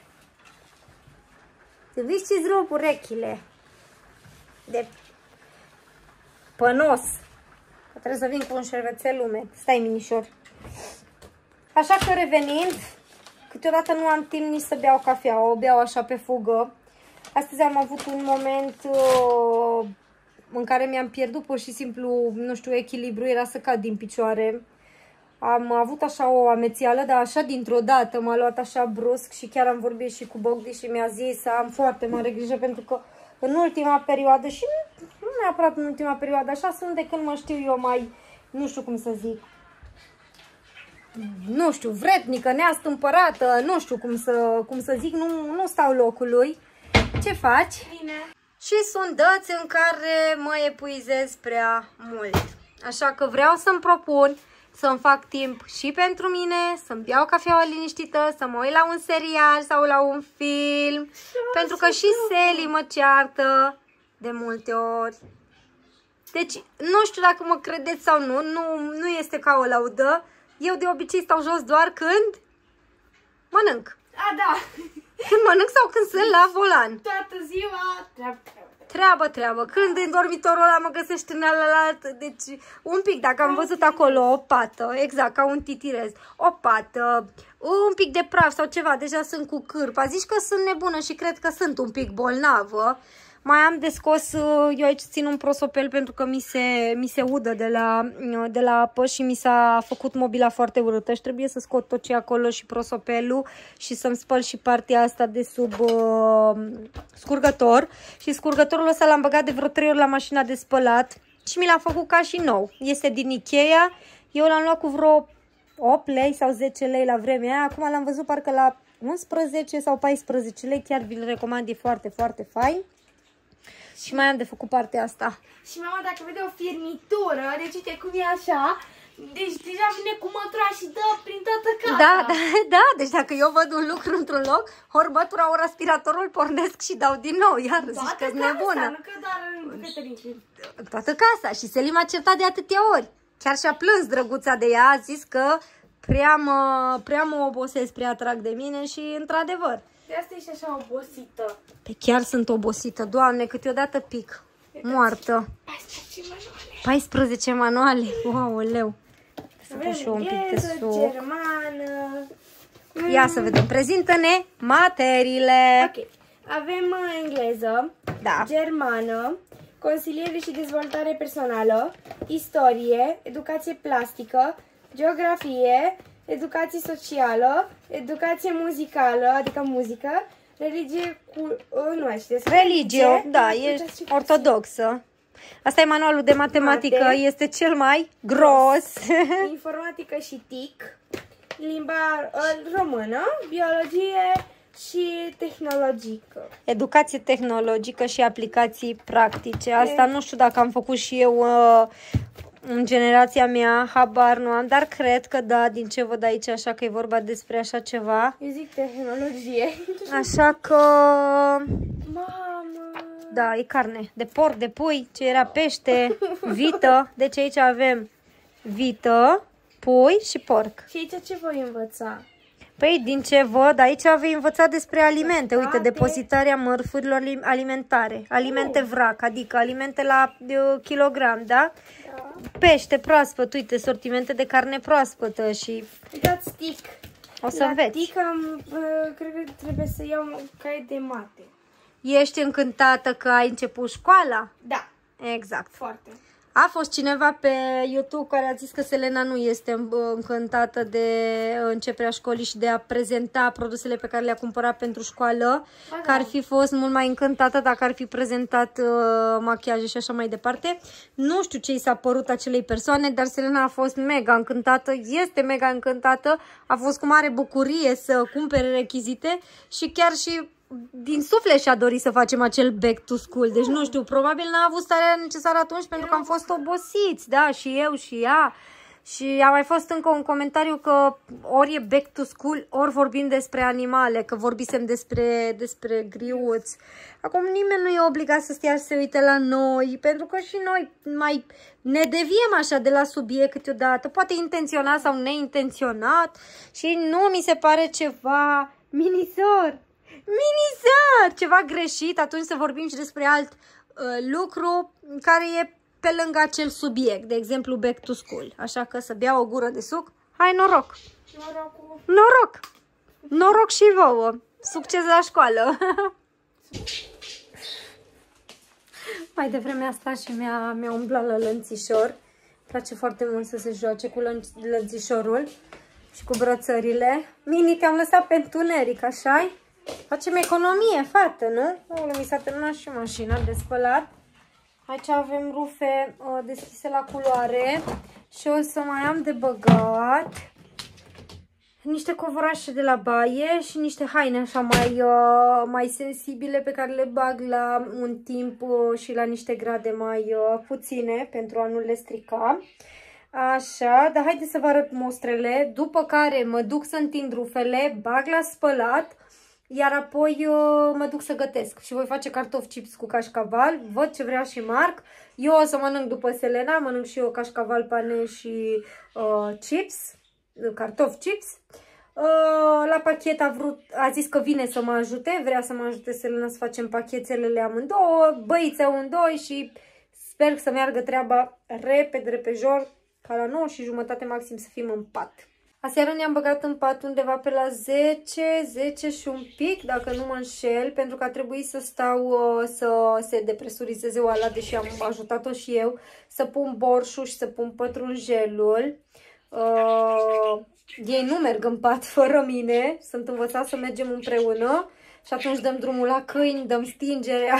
Vezi ce-ți rup urechile. De pănos. Trebuie să vin cu un șervețel umed. Stai, minișor. Așa că revenind, câteodată nu am timp nici să beau cafea, o beau așa pe fugă. Astăzi am avut un moment uh, în care mi-am pierdut pur și simplu, nu știu, echilibru, era să cad din picioare. Am avut așa o amețială, dar așa dintr-o dată m-a luat așa brusc și chiar am vorbit și cu Bogdi și mi-a zis să am foarte mare grijă pentru că în ultima perioadă, și nu, nu neapărat în ultima perioadă, așa sunt de când mă știu eu mai, nu știu cum să zic, nu știu, vretnică, neastâmpărată, nu știu cum să, cum să zic, nu, nu stau locului. Ce faci? Bine. Și sunt dăți în care mă epuizez prea mult. Așa că vreau să-mi propun să-mi fac timp și pentru mine, să-mi beau cafeaua liniștită, să mă uit la un serial sau la un film. Pentru că și Seli mă ceartă de multe ori. Deci, nu știu dacă mă credeți sau nu, nu, nu este ca o laudă. Eu de obicei stau jos doar când mănânc. A, da. Când mănânc sau când sunt la volan. Toată ziua treabă. Treabă, treabă. Când în dormitorul ăla mă găsești în alălalt, deci un pic, dacă am văzut acolo o pată, exact, ca un titirez, o pată, un pic de praf sau ceva, deja sunt cu cârpa. Zici că sunt nebună și cred că sunt un pic bolnavă. Mai am de scos, eu aici țin un prosopel pentru că mi se, mi se udă de la, de la apă și mi s-a făcut mobila foarte urâtă și trebuie să scot tot ce acolo și prosopelul și să-mi spăl și partea asta de sub uh, scurgător. Și scurgătorul ăsta l-am băgat de vreo trei ori la mașina de spălat și mi l-a făcut ca și nou. Este din Ikea, eu l-am luat cu vreo opt lei sau zece lei la vremea aia, acum l-am văzut parcă la unsprezece sau paisprezece lei, chiar vi-l recomand, e foarte, foarte fain. Și mai am de făcut partea asta. Și mama, dacă vede o firmitură, deci uite cum e așa, deci deja vine cu mătura și dă prin toată casa. Da, da, da, deci dacă eu văd un lucru într-un loc, ori mătura, ori aspiratorul, pornesc și dau din nou, iar zici că-s nebună. Nu că doar în bucătărie. Toată casa. Și Selim a certat de atâtea ori. Chiar și-a plâns drăguța de ea, a zis că prea mă, prea mă obosesc, prea atrag de mine și într-adevăr. De asta ești așa obosită. Pe chiar sunt obosită, Doamne, câteodată pic. Moartă. paisprezece manuale. paisprezece manuale. Wow, leu. Să pun și un pic de suc. Germană. Ia să vedem. Prezintă-ne materiile. Ok. Avem engleză, Da. germană, consiliere și dezvoltare personală, istorie, educație plastică, geografie, educație socială, educație muzicală, adică muzică, religie cu... nu mai știu. Religie, da, e ortodoxă. Asta e manualul de matematică, Mate. este cel mai gros. Informatică și T I C, limba uh, română, biologie și tehnologică. Educație tehnologică și aplicații practice. Asta nu știu dacă am făcut și eu uh, în generația mea, habar nu am, dar cred că da, din ce văd aici, așa că e vorba despre așa ceva. Eu zic tehnologie. Așa că... Mamă! Da, e carne de porc, de pui, ce era pește, vită. Deci aici avem vită, pui și porc. Și aici ce voi învăța? Păi, din ce văd, aici vei învăța despre alimente. Uite, Toate. depozitarea mărfurilor alimentare. Alimente vrac, adică alimente la uh, kilogram, da? Da. Pește proaspăt, uite, sortimente de carne proaspătă și Uitați T I C. o să La înveți. T I C am, uh, cred că trebuie să iau un caiet de mate. Ești încântată că ai început școala? Da, Exact. foarte. A fost cineva pe YouTube care a zis că Selena nu este încântată de începerea școlii și de a prezenta produsele pe care le-a cumpărat pentru școală, Ba da. că ar fi fost mult mai încântată dacă ar fi prezentat uh, machiaje și așa mai departe. Nu știu ce i s-a părut acelei persoane, dar Selena a fost mega încântată, este mega încântată, a fost cu mare bucurie să cumpere rechizite și chiar și din suflet și-a dorit să facem acel back to school. Deci nu știu, probabil n-a avut starea necesară atunci pentru că am fost obosiți, da, și eu și ea. Și a mai fost încă un comentariu că ori e back to school, ori vorbim despre animale, că vorbisem despre, despre griuți. Acum nimeni nu e obligat să stea să se uite la noi, pentru că și noi mai ne deviem așa de la subiect câteodată, poate intenționat sau neintenționat, și nu mi se pare ceva minisor, minisor, ceva greșit atunci să vorbim și despre alt uh, lucru care e pe lângă acel subiect, de exemplu back to school. Așa că să bea o gură de suc. Hai, noroc! Norocul. Noroc! Noroc și vouă! Succes la școală! Mai devreme asta și mi-a mi-a umblat la lănțișor. Îmi place foarte mult să se joace cu lănțișorul și cu brățările. Mini, te-am lăsat pe întuneric, așa-i? Facem economie, fată, nu? O, mi s-a terminat și mașina de spălat. Aici avem rufe uh, deschise la culoare și o să mai am de băgat niște covorașe de la baie și niște haine așa mai, uh, mai sensibile pe care le bag la un timp uh, și la niște grade mai uh, puține pentru a nu le strica. Așa, dar haideți să vă arăt mostrele, după care mă duc să întind rufele, bag la spălat, iar apoi uh, mă duc să gătesc și voi face cartofi chips cu cașcaval, văd ce vrea și Marc. Eu o să mănânc după Selena, mănânc și eu cașcaval, pane și uh, chips, cartofi chips. Uh, la pachet a, vrut, a zis că vine să mă ajute, vrea să mă ajute Selena să facem pachetelele amândouă, băiți amândoi și sper să meargă treaba repede, repejor, ca la nouă și jumătate maxim să fim în pat. Aseară ne-am băgat în pat undeva pe la zece, zece și un pic, dacă nu mă înșel, pentru că a trebuit să stau uh, să se depresurizeze oala, deși am ajutat-o și eu, să pun borșul și să pun pătrunjelul. Uh, ei nu merg în pat fără mine, sunt învățat să mergem împreună și atunci dăm drumul la câini, dăm stingerea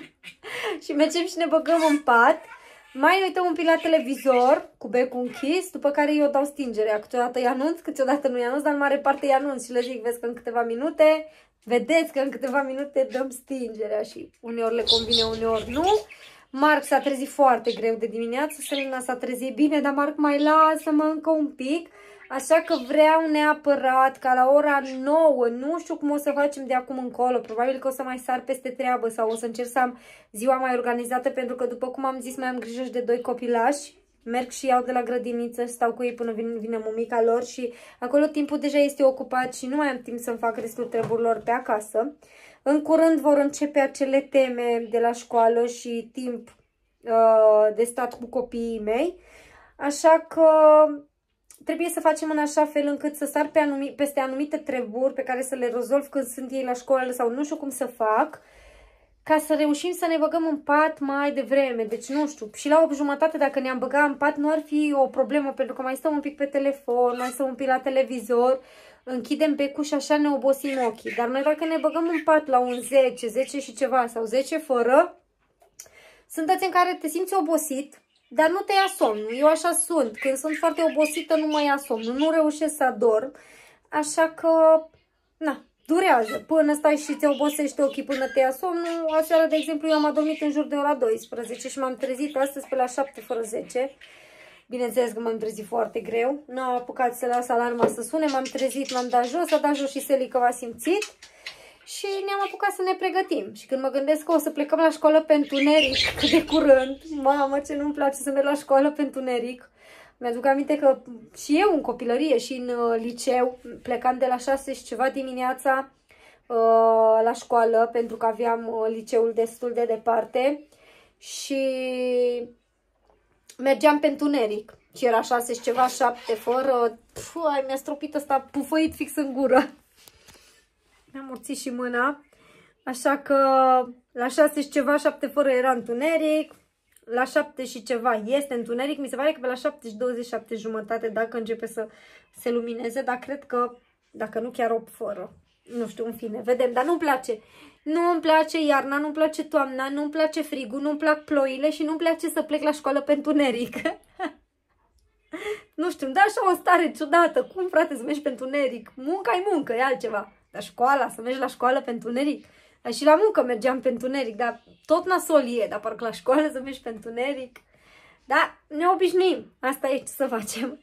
și mergem și ne băgăm în pat. Mai uităm un pic la televizor cu becul închis, după care eu dau stingerea. Câteodată îi anunț, câteodată nu îi anunț, dar în mare parte îi anunț și le zic, vezi că în câteva minute, vedeți că în câteva minute dăm stingerea și uneori le convine, uneori nu. Marc s-a trezit foarte greu de dimineață, Selena s-a trezit bine, dar Marc mai lasă-mă încă un pic. Așa că vreau neapărat ca la ora nouă, nu știu cum o să facem de acum încolo, probabil că o să mai sar peste treabă sau o să încerc să am ziua mai organizată, pentru că după cum am zis mai am grijă și de doi copilași, merg și iau de la grădiniță, stau cu ei până vine, vine mămica lor și acolo timpul deja este ocupat și nu mai am timp să-mi fac restul treburilor pe acasă. În curând vor începe acele teme de la școală și timp uh, de stat cu copiii mei, așa că trebuie să facem în așa fel încât să sar pe anumi, peste anumite treburi pe care să le rezolv când sunt ei la școală sau nu știu cum să fac, ca să reușim să ne băgăm în pat mai devreme. Deci nu știu, și la opt jumătate dacă ne-am băgat în pat nu ar fi o problemă, pentru că mai stăm un pic pe telefon, mai stăm un pic la televizor, închidem becul și așa ne obosim ochii. Dar noi dacă ne băgăm în pat la un zece, zece și ceva sau zece fără, sunt dăți în care te simți obosit, dar nu te ia somnul. Eu așa sunt. Când sunt foarte obosită nu mă ia somnul. Nu reușesc să adorm. Așa că, na, durează. Până stai și te obosești ochii până te ia somnul. Aseară, de exemplu, eu am adormit în jur de ora douăsprezece și m-am trezit astăzi pe la șapte fără zece. Bineînțeles că m-am trezit foarte greu. Nu am apucat să las alarma să sune. M-am trezit, m-am dat jos. A dat jos și Seli că v-a simțit. Și ne-am apucat să ne pregătim. Și când mă gândesc că o să plecăm la școală pe întuneric cât de curând, mamă, ce nu-mi place să merg la școală pe întuneric. Mi-aduc aminte că și eu în copilărie și în uh, liceu plecam de la șase și ceva dimineața uh, la școală, pentru că aveam uh, liceul destul de departe și mergeam pe întuneric. Și era șase și ceva, șapte fără, mi-a stropit ăsta pufăit fix în gură. Mi-am morțit și mâna, așa că la șase și ceva, șapte fără era întuneric, la șapte și ceva este întuneric, mi se pare că pe la șapte și douăzeci, șapte jumătate dacă începe să se lumineze, dar cred că, dacă nu chiar opt fără, nu știu, în fine, vedem, dar nu-mi place. Nu îmi place iarna, nu-mi place toamna, nu-mi place frigul, nu-mi plac ploile și nu-mi place să plec la școală pe întuneric. Nu știu, îmi dă așa o stare ciudată, cum frate să mergi pe întuneric? Munca-i muncă, e altceva. Dar școala, să mergi la școală pe întuneric. Dar și la muncă mergeam pe întuneric, dar tot nasol e, dar parcă la școală să mergi pe întuneric. Dar ne obișnuim, asta e, ce să facem.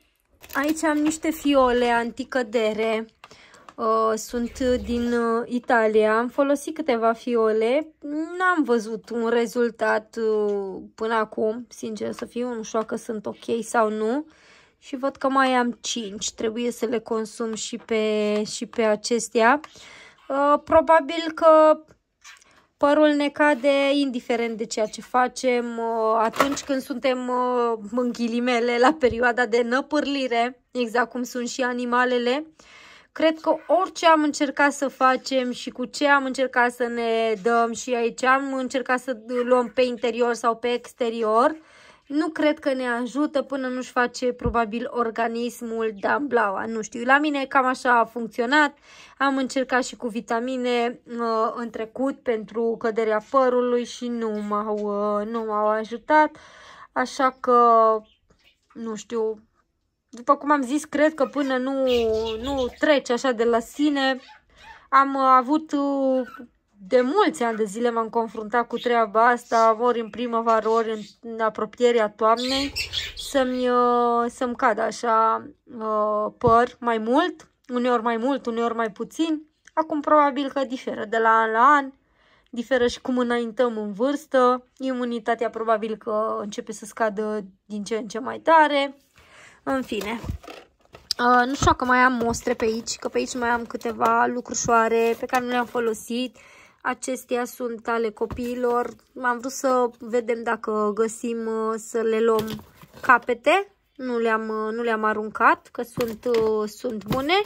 Aici am niște fiole anticădere. Uh, sunt din uh, Italia. Am folosit câteva fiole. N-am văzut un rezultat uh, până acum, sincer să fiu. Nu știu dacă sunt ok sau nu. Și văd că mai am cinci. Trebuie să le consum și pe, și pe acestea. Uh, probabil că părul ne cade indiferent de ceea ce facem. Uh, atunci când suntem uh, în ghilimele la perioada de năpârlire, exact cum sunt și animalele. Cred că orice am încercat să facem și cu ce am încercat să ne dăm și aici am încercat să luăm pe interior sau pe exterior, nu cred că ne ajută până nu-și face probabil organismul damblaua. Nu știu, la mine cam așa a funcționat. Am încercat și cu vitamine uh, în trecut pentru căderea părului și nu m-au uh, nu m-au ajutat. Așa că, nu știu... După cum am zis, cred că până nu, nu trece așa de la sine, am avut de mulți ani de zile m-am confruntat cu treaba asta, ori în primăvară, ori în apropierea toamnei, să-mi să-mi cadă așa păr mai mult, uneori mai mult, uneori mai puțin. Acum probabil că diferă de la an la an, diferă și cum înaintăm în vârstă, imunitatea probabil că începe să scadă din ce în ce mai tare. În fine, uh, nu știu că mai am mostre pe aici, că pe aici mai am câteva lucrușoare pe care nu le-am folosit. Acestea sunt ale copiilor. Am vrut să vedem dacă găsim uh, să le luăm capete. Nu le-am uh, nu le-am aruncat, că sunt, uh, sunt bune.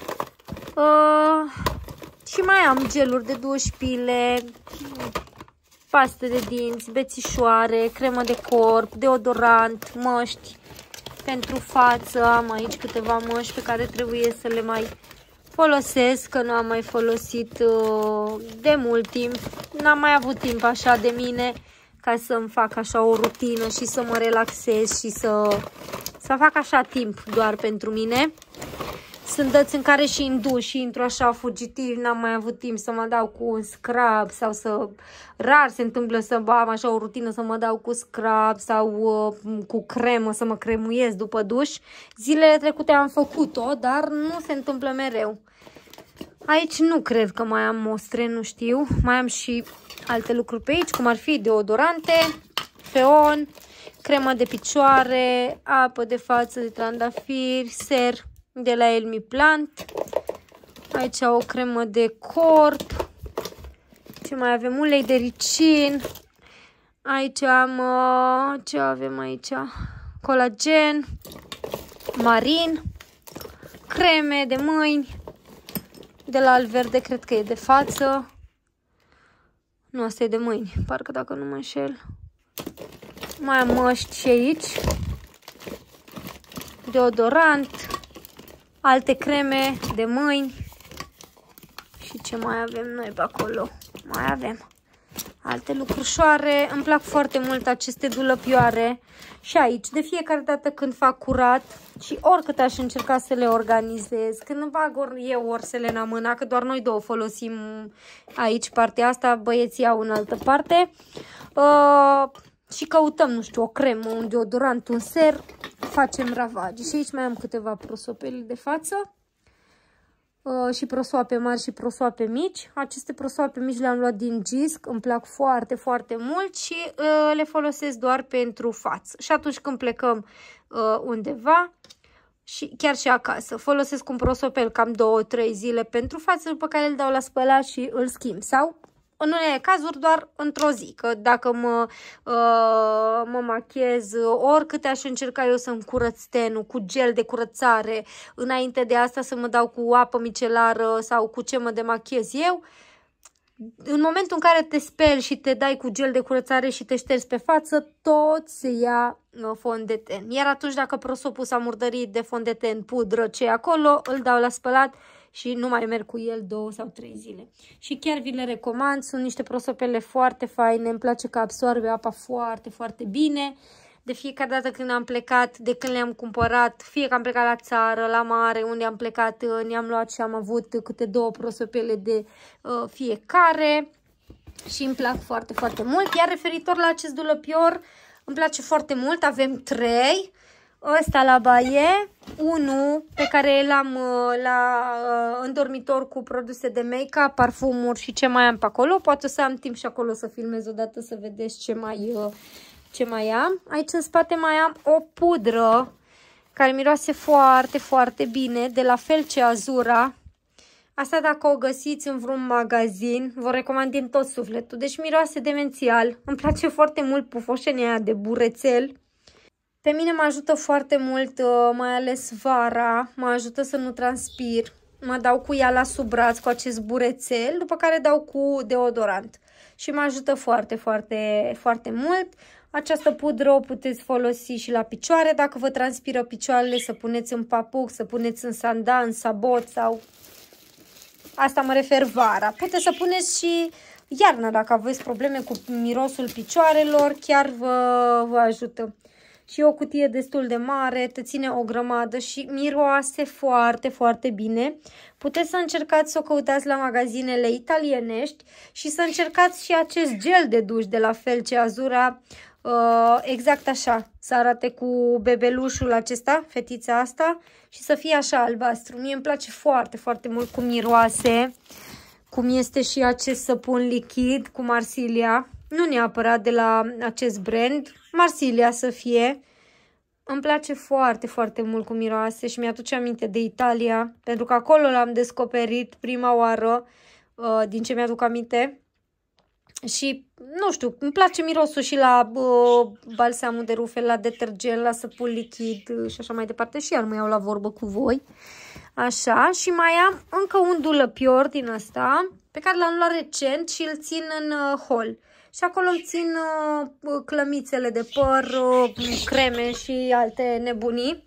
Uh, și mai am geluri de duș, pile, paste de dinți, bețișoare, cremă de corp, deodorant, măști. Pentru față am aici câteva măști pe care trebuie să le mai folosesc, că nu am mai folosit uh, de mult timp. N-am mai avut timp așa de mine ca să-mi fac așa o rutină și să mă relaxez și să, să fac așa timp doar pentru mine. Sunt dăți în care și în duș și intru așa fugitiv, n-am mai avut timp să mă dau cu un scrub sau să... Rar se întâmplă să am așa o rutină să mă dau cu scrub sau uh, cu cremă, să mă cremuiesc după duș. Zilele trecute am făcut-o, dar nu se întâmplă mereu. Aici nu cred că mai am mostre, nu știu. Mai am și alte lucruri pe aici, cum ar fi deodorante, feon, cremă de picioare, apă de față de trandafiri, ser de la Elmi Plant. Aici o cremă de corp. Ce mai avem? Ulei de ricin. Aici am... Ce avem aici? Colagen. Marin. Creme de mâini. De la Alverde, cred că e de față. Nu, asta e de mâini. Parcă dacă nu mă înșel. Mai am măști și aici. Deodorant. Alte creme de mâini. Și ce mai avem noi pe acolo? Mai avem alte lucrușoare. Îmi plac foarte mult aceste dulăpioare. Și aici, de fiecare dată când fac curat și oricât aș încerca să le organizez, când îmi bag ori eu, ori Selena mâna, că doar noi două folosim aici partea asta, băieții au în altă parte. Uh, și căutăm, nu știu, o cremă, un deodorant, un ser, facem ravagii. Și aici mai am câteva prosopele de față. Uh, și prosoape mari și prosoape mici. Aceste prosoape mici le-am luat din Gisc, îmi plac foarte, foarte mult și uh, le folosesc doar pentru față. Și atunci când plecăm uh, undeva și chiar și acasă, folosesc un prosopel cam două trei zile pentru față, după care îl dau la spălat și îl schimb. Sau în unele cazuri doar într-o zi, că dacă mă, uh, mă machez, oricât aș încerca eu să-mi curăț tenul cu gel de curățare, înainte de asta să mă dau cu apă micelară sau cu ce mă demachez eu, în momentul în care te speli și te dai cu gel de curățare și te ștergi pe față, tot se ia uh, fond de ten. Iar atunci dacă prosopul s-a murdărit de fond de ten, pudră, ce acolo, îl dau la spălat și nu mai merg cu el două sau trei zile. Și chiar vi le recomand, sunt niște prosopele foarte faine, îmi place că absorbe apa foarte, foarte bine. De fiecare dată când am plecat, de când le-am cumpărat, fie că am plecat la țară, la mare, unde am plecat, ne-am luat și am avut câte două prosopele de uh, fiecare. Și îmi plac foarte, foarte mult. Iar referitor la acest dulăpior, îmi place foarte mult, avem trei. Ăsta la baie, unul pe care l-am la, în dormitor cu produse de make-up, parfumuri și ce mai am pe acolo. Poate să am timp și acolo să filmez odată să vedeți ce mai, ce mai am. Aici în spate mai am o pudră care miroase foarte, foarte bine, de la Felce Azura. Asta dacă o găsiți în vreun magazin, vă recomand din tot sufletul. Deci miroase demențial. Îmi place foarte mult pufoșenia aia de burețel. Pe mine mă ajută foarte mult, mai ales vara, mă ajută să nu transpir. Mă dau cu ea la sub braț cu acest burețel, după care dau cu deodorant. Și mă ajută foarte, foarte, foarte mult. Această pudră o puteți folosi și la picioare, dacă vă transpiră picioarele, să puneți în papuc, să puneți în sanda, în sabot sau... Asta mă refer vara. Puteți să puneți și iarna dacă aveți probleme cu mirosul picioarelor, chiar vă, vă ajută. Și o cutie destul de mare, te ține o grămadă și miroase foarte, foarte bine. Puteți să încercați să o căutați la magazinele italienești și să încercați și acest gel de duș de la Felce Azura, uh, exact așa, să arate cu bebelușul acesta, fetița asta, și să fie așa albastru. Mie îmi place foarte, foarte mult cum miroase, cum este și acest săpun lichid cu Marsilia. Nu neapărat de la acest brand, Marsilia să fie. Îmi place foarte, foarte mult cum miroase și mi-aduce aminte de Italia, pentru că acolo l-am descoperit prima oară, uh, din ce mi-aduc aminte. Și, nu știu, îmi place mirosul și la uh, balsamul de rufe, la detergent, la săpun lichid uh, și așa mai departe. Și iar mă iau la vorbă cu voi. Așa, și mai am încă un dulăpior din ăsta, pe care l-am luat recent și îl țin în uh, hol. Și acolo îmi țin uh, clămițele de păr, uh, creme și alte nebunii.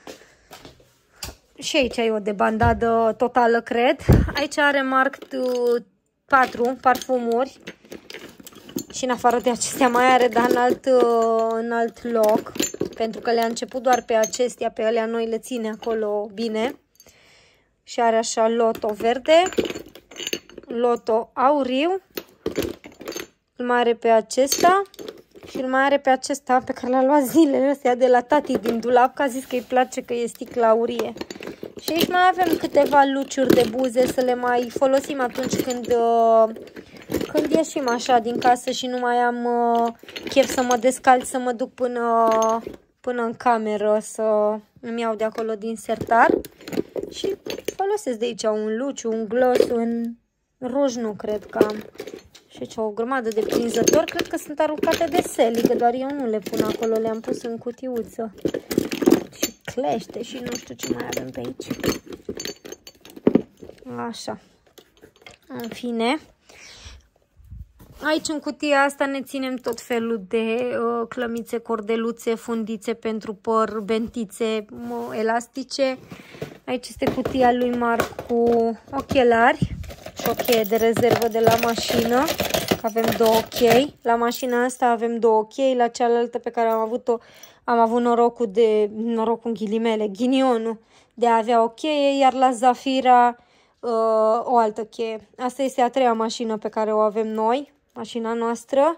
Și aici e o debandadă totală, cred. Aici are marcat uh, patru parfumuri. Și în afară de acestea mai are, dar în alt, uh, în alt loc. Pentru că le-a început doar pe acestea, pe alea noi le ține acolo bine. Și are așa loto verde, loto auriu. Îl mai are pe acesta și îl mai are pe acesta pe care l-a luat zilele astea de la tati din dulap, că a zis că îi place că e sticla aurie. Și aici mai avem câteva luciuri de buze să le mai folosim atunci când, când ieșim așa din casă și nu mai am chef să mă descalț, să mă duc până, până în cameră să îmi iau de acolo din sertar. Și folosesc de aici un luciu, un gloss, un ruj, nu cred că am. Și aici o grămadă de prinzători, cred că sunt aruncate de Sally, că doar eu nu le pun acolo, le-am pus în cutiuță. Și clește și nu știu ce mai avem pe aici. Așa. În fine. Aici în cutia asta ne ținem tot felul de uh, clămițe, cordeluțe, fundițe pentru păr, bentițe, uh, elastice. Aici este cutia lui Marc cu ochelari și o cheie de rezervă de la mașină. Avem două chei. La mașina asta avem două chei, la cealaltă pe care am avut-o am avut norocul de, norocul în ghilimele, ghinionul de a avea o cheie, iar la Zafira uh, o altă cheie. Asta este a treia mașină pe care o avem noi, mașina noastră.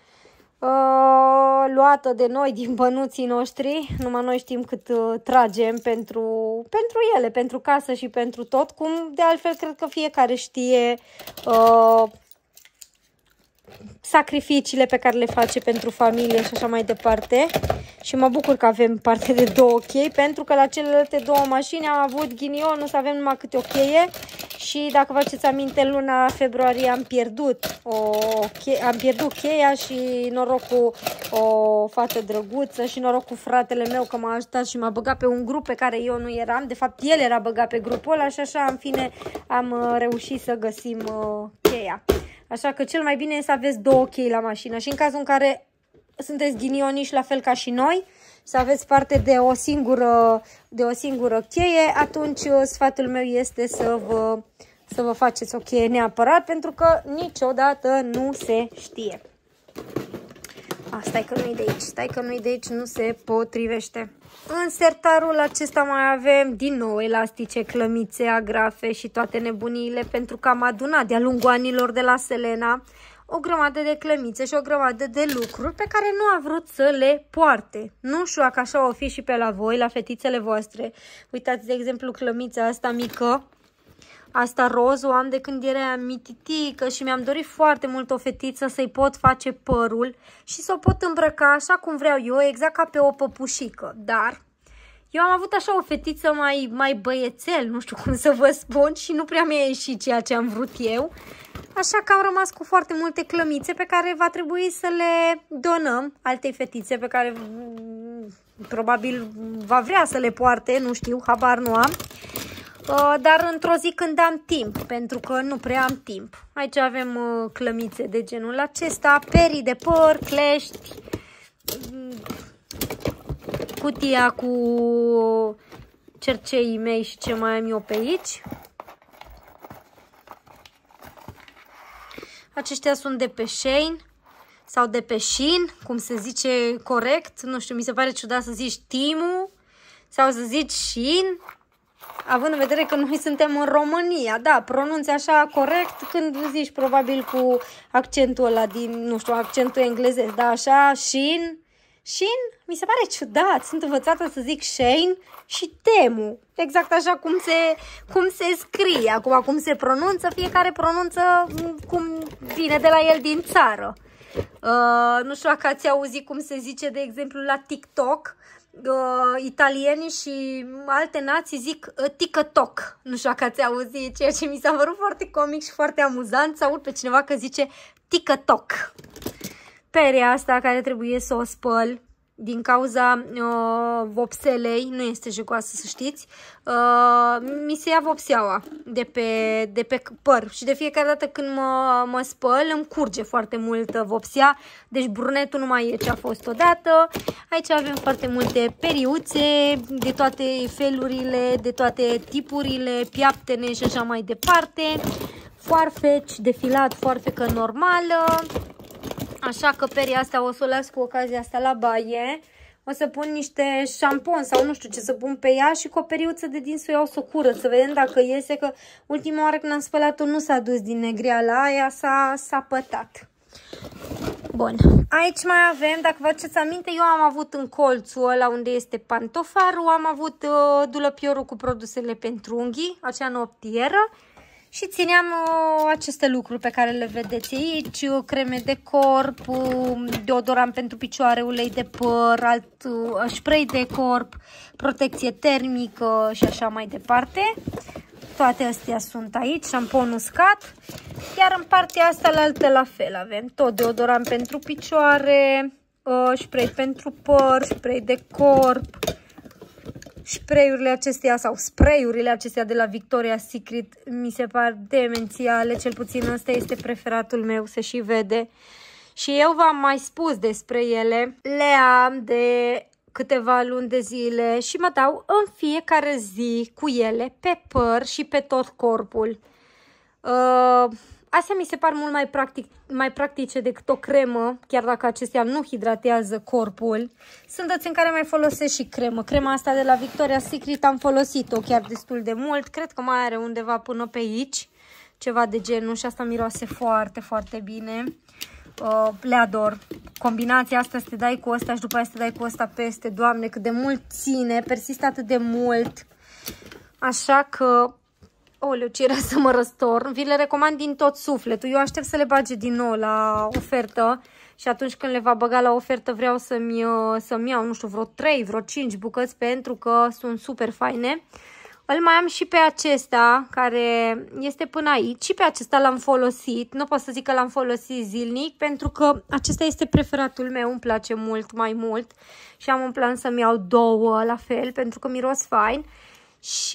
Uh, luată de noi din bănuții noștri, numai noi știm cât uh, tragem pentru, pentru ele, pentru casă și pentru tot, cum de altfel cred că fiecare știe uh, sacrificiile pe care le face pentru familie și așa mai departe. Și mă bucur că avem parte de două chei, pentru că la celelalte două mașini am avut ghinionul să avem numai câte o cheie. Și dacă vă aduceți aminte, în luna februarie am pierdut, o cheie, am pierdut cheia și noroc cu o fată drăguță și noroc cu fratele meu că m-a ajutat și m-a băgat pe un grup pe care eu nu eram. De fapt, el era băgat pe grupul ăla și așa, în fine, am reușit să găsim uh, cheia. Așa că cel mai bine e să aveți două chei la mașină și în cazul în care sunteți ghinioniși la fel ca și noi, să aveți parte de o singură, de o singură cheie, atunci sfatul meu este să vă, să vă faceți o cheie neapărat, pentru că niciodată nu se știe. A, stai că nu-i de aici, stai că nu-i de aici, nu se potrivește. În sertarul acesta mai avem din nou elastice, clămițe, agrafe și toate nebuniile, pentru că am adunat de-a lungul anilor de la Selena o grămadă de clămițe și o grămadă de lucruri pe care nu a vrut să le poarte. Nu știu dacă așa o fi și pe la voi, la fetițele voastre. Uitați, de exemplu, clămița asta mică. Asta roz o am de când eram mititică și mi-am dorit foarte mult o fetiță să-i pot face părul și să o pot îmbrăca așa cum vreau eu, exact ca pe o păpușică. Dar eu am avut așa o fetiță mai, mai băiețel, nu știu cum să vă spun, și nu prea mi-a ieșit ceea ce am vrut eu. Așa că am rămas cu foarte multe clămițe pe care va trebui să le donăm altei fetițe pe care probabil va vrea să le poarte, nu știu, habar nu am. Dar într-o zi când am timp, pentru că nu prea am timp. Aici avem clămițe de genul acesta, perii de păr, clești, cutia cu cerceii mei și ce mai am eu pe aici. Aceștia sunt de pe Shein sau de pe Shein, cum se zice corect. Nu știu, mi se pare ciudat să zici Temu sau să zici Shein, având în vedere că noi suntem în România. Da, pronunți așa corect când zici probabil cu accentul ăla din, nu știu, accentul englezesc, da, așa, Shein. Shein? Mi se pare ciudat, sunt învățată să zic Shein și Temu. Exact așa cum se, cum se scrie, acum cum se pronunță, fiecare pronunță cum vine de la el din țară. Uh, nu știu dacă ați auzit cum se zice, de exemplu, la TikTok. Uh, italienii și alte nații zic uh, TikTok. Nu știu dacă ați auzit, ceea ce mi s-a părut foarte comic și foarte amuzant să aud pe cineva că zice TikTok. Perea asta care trebuie să o spăl din cauza uh, vopselei, nu este jegoasă să știți, uh, mi se ia vopseaua de pe, de pe păr și de fiecare dată când mă, mă spăl îmi curge foarte multă vopsea, deci brunetul nu mai e ce a fost odată. Aici avem foarte multe periuțe de toate felurile, de toate tipurile, piaptene și așa mai departe, foarfeci, defilat, foarfecă normală. Așa că peria asta o să o las cu ocazia asta la baie. O să pun niște șampon sau nu știu ce să pun pe ea și cu o periuță de din să o iau să o curăț, să vedem dacă iese, că ultima oară când am spălat-o nu s-a dus din negreala aia, s-a pătat. Bun, aici mai avem, dacă vă aduceți aminte, eu am avut în colțul ăla unde este pantofarul, am avut uh, dulăpiorul cu produsele pentru unghii, acea noptieră. Și țineam uh, aceste lucruri pe care le vedeți aici, creme de corp, deodorant pentru picioare, ulei de păr, alt, uh, spray de corp, protecție termică și așa mai departe. Toate astea sunt aici, șampon uscat. Iar în partea asta la altă la fel avem tot deodorant pentru picioare, uh, spray pentru păr, spray de corp. Spray-urile acestea sau spray-urile acestea de la Victoria's Secret mi se par demențiale, cel puțin ăsta este preferatul meu, se și vede. Și eu v-am mai spus despre ele, le am de câteva luni de zile și mă dau în fiecare zi cu ele pe păr și pe tot corpul. Uh, Astea mi se par mult mai, practic, mai practice decât o cremă, chiar dacă acestea nu hidratează corpul. Sunt dăți în care mai folosesc și cremă. Crema asta de la Victoria's Secret am folosit-o chiar destul de mult. Cred că mai are undeva până pe aici, ceva de genul, și asta miroase foarte, foarte bine. Uh, le ador. Combinația asta, să te dai cu ăsta și după aia să te dai cu ăsta peste. Doamne, cât de mult ține, persistă atât de mult. Așa că... Oleu, ce era să mă răstorn. Vi le recomand din tot sufletul. Eu aștept să le bage din nou la ofertă și atunci când le va băga la ofertă vreau să-mi să-mi iau, nu știu, vreo trei, vreo cinci bucăți pentru că sunt super faine. Îl mai am și pe acesta care este până aici și pe acesta l-am folosit. Nu pot să zic că l-am folosit zilnic pentru că acesta este preferatul meu, îmi place mult, mai mult și am un plan să-mi iau două la fel pentru că miros fain. Și...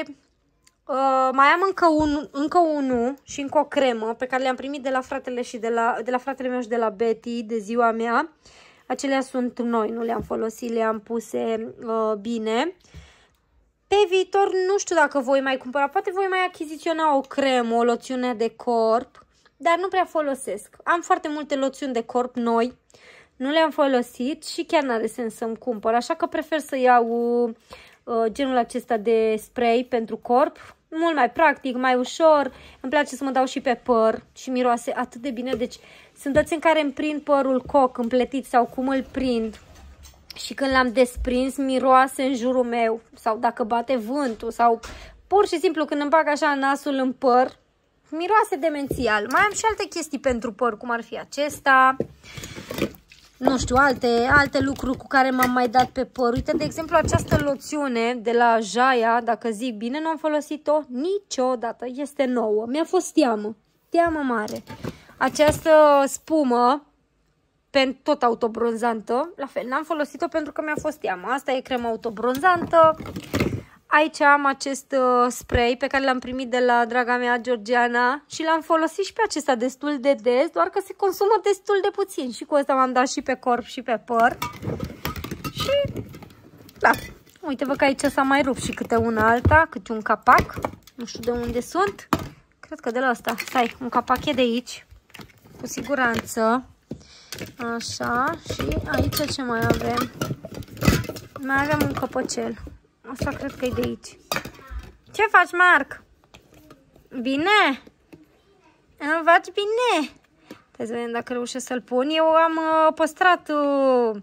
Uh, mai am încă, un, încă unul și încă o cremă pe care le-am primit de la fratele și de la, de la fratele meu și de la Betty de ziua mea. Acelea sunt noi, nu le-am folosit, le-am puse uh, bine. Pe viitor nu știu dacă voi mai cumpăra, poate voi mai achiziționa o cremă, o loțiune de corp, dar nu prea folosesc. Am foarte multe loțiuni de corp noi, nu le-am folosit și chiar n-are sens să-mi cumpăr, așa că prefer să iau... Uh, genul acesta de spray pentru corp, mult mai practic, mai ușor, îmi place să mă dau și pe păr și miroase atât de bine, deci Sunt dăți în care îmi prind părul coc, împletit sau cum îl prind. Și când l-am desprins, miroase în jurul meu. Sau dacă bate vântul. Sau pur și simplu când îmi bag așa nasul în păr, miroase demențial. Mai am și alte chestii pentru păr, cum ar fi acesta. Nu știu, alte, alte lucruri cu care m-am mai dat pe păr. Uite, de exemplu, această loțiune de la Jaia, dacă zic bine, nu am folosit-o niciodată. Este nouă. Mi-a fost teamă. Teamă mare. Această spumă, tot autobronzantă, la fel, n-am folosit-o pentru că mi-a fost teamă. Asta e crema autobronzantă. Aici am acest uh, spray pe care l-am primit de la draga mea Georgiana și l-am folosit și pe acesta destul de des, doar că se consumă destul de puțin. Și cu asta m-am dat și pe corp și pe păr. Și, da, uite-vă că aici s-a mai rupt și câte una alta, câte un capac. Nu știu de unde sunt. Cred că de la asta. Stai, un capac e de aici. Cu siguranță. Așa, și aici ce mai avem? Mai avem un căpăcel. Asta cred că e de aici. Ce faci, Marc? Bine? Îmi faci bine? Hai să vedem dacă reușesc să-l pun. Eu am uh, păstrat uh,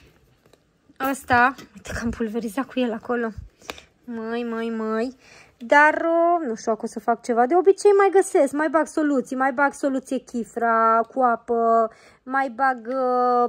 ăsta. Uite că am pulverizat cu el acolo. Măi, măi, măi. Dar uh, nu știu dacă o să fac ceva. De obicei mai găsesc, mai bag soluții. Mai bag soluție chifra cu apă. Mai bag, uh,